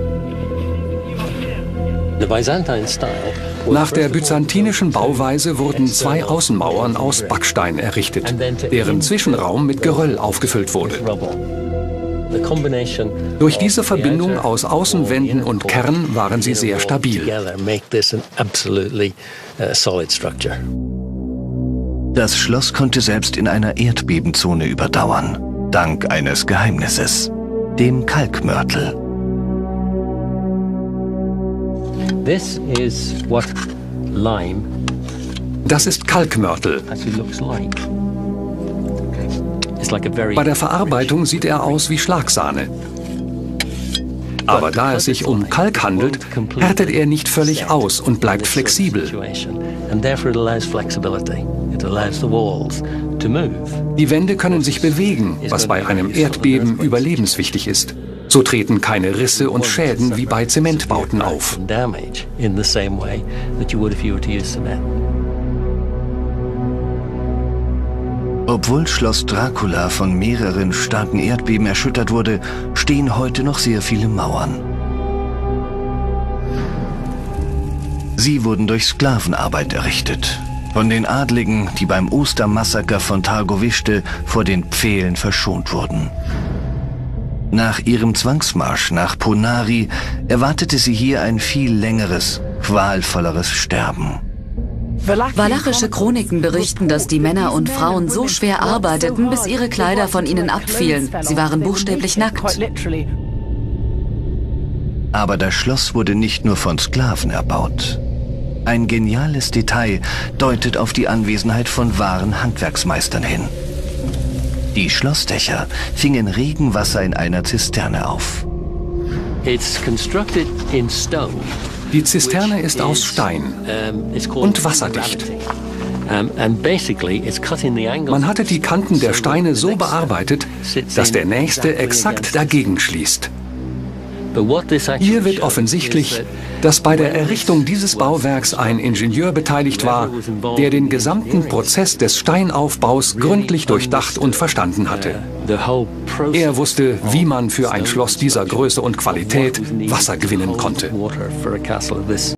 Nach der byzantinischen Bauweise wurden 2 Außenmauern aus Backstein errichtet, deren Zwischenraum mit Geröll aufgefüllt wurde. Durch diese Verbindung aus Außenwänden und Kern waren sie sehr stabil. Das Schloss konnte selbst in einer Erdbebenzone überdauern, dank eines Geheimnisses, dem Kalkmörtel. Das ist Kalkmörtel. Bei der Verarbeitung sieht er aus wie Schlagsahne. Aber da es sich um Kalk handelt, härtet er nicht völlig aus und bleibt flexibel. Die Wände können sich bewegen, was bei einem Erdbeben überlebenswichtig ist. So treten keine Risse und Schäden wie bei Zementbauten auf. Obwohl Schloss Dracula von mehreren starken Erdbeben erschüttert wurde, stehen heute noch sehr viele Mauern. Sie wurden durch Sklavenarbeit errichtet. Von den Adligen, die beim Ostermassaker von Târgovește vor den Pfählen verschont wurden. Nach ihrem Zwangsmarsch nach Ponari erwartete sie hier ein viel längeres, qualvolleres Sterben. Walachische Chroniken berichten, dass die Männer und Frauen so schwer arbeiteten, bis ihre Kleider von ihnen abfielen. Sie waren buchstäblich nackt. Aber das Schloss wurde nicht nur von Sklaven erbaut. Ein geniales Detail deutet auf die Anwesenheit von wahren Handwerksmeistern hin. Die Schlossdächer fingen Regenwasser in einer Zisterne auf. Die Zisterne ist aus Stein und wasserdicht. Man hatte die Kanten der Steine so bearbeitet, dass der nächste exakt dagegen schließt. Hier wird offensichtlich, dass bei der Errichtung dieses Bauwerks ein Ingenieur beteiligt war, der den gesamten Prozess des Steinaufbaus gründlich durchdacht und verstanden hatte. Er wusste, wie man für ein Schloss dieser Größe und Qualität Wasser gewinnen konnte.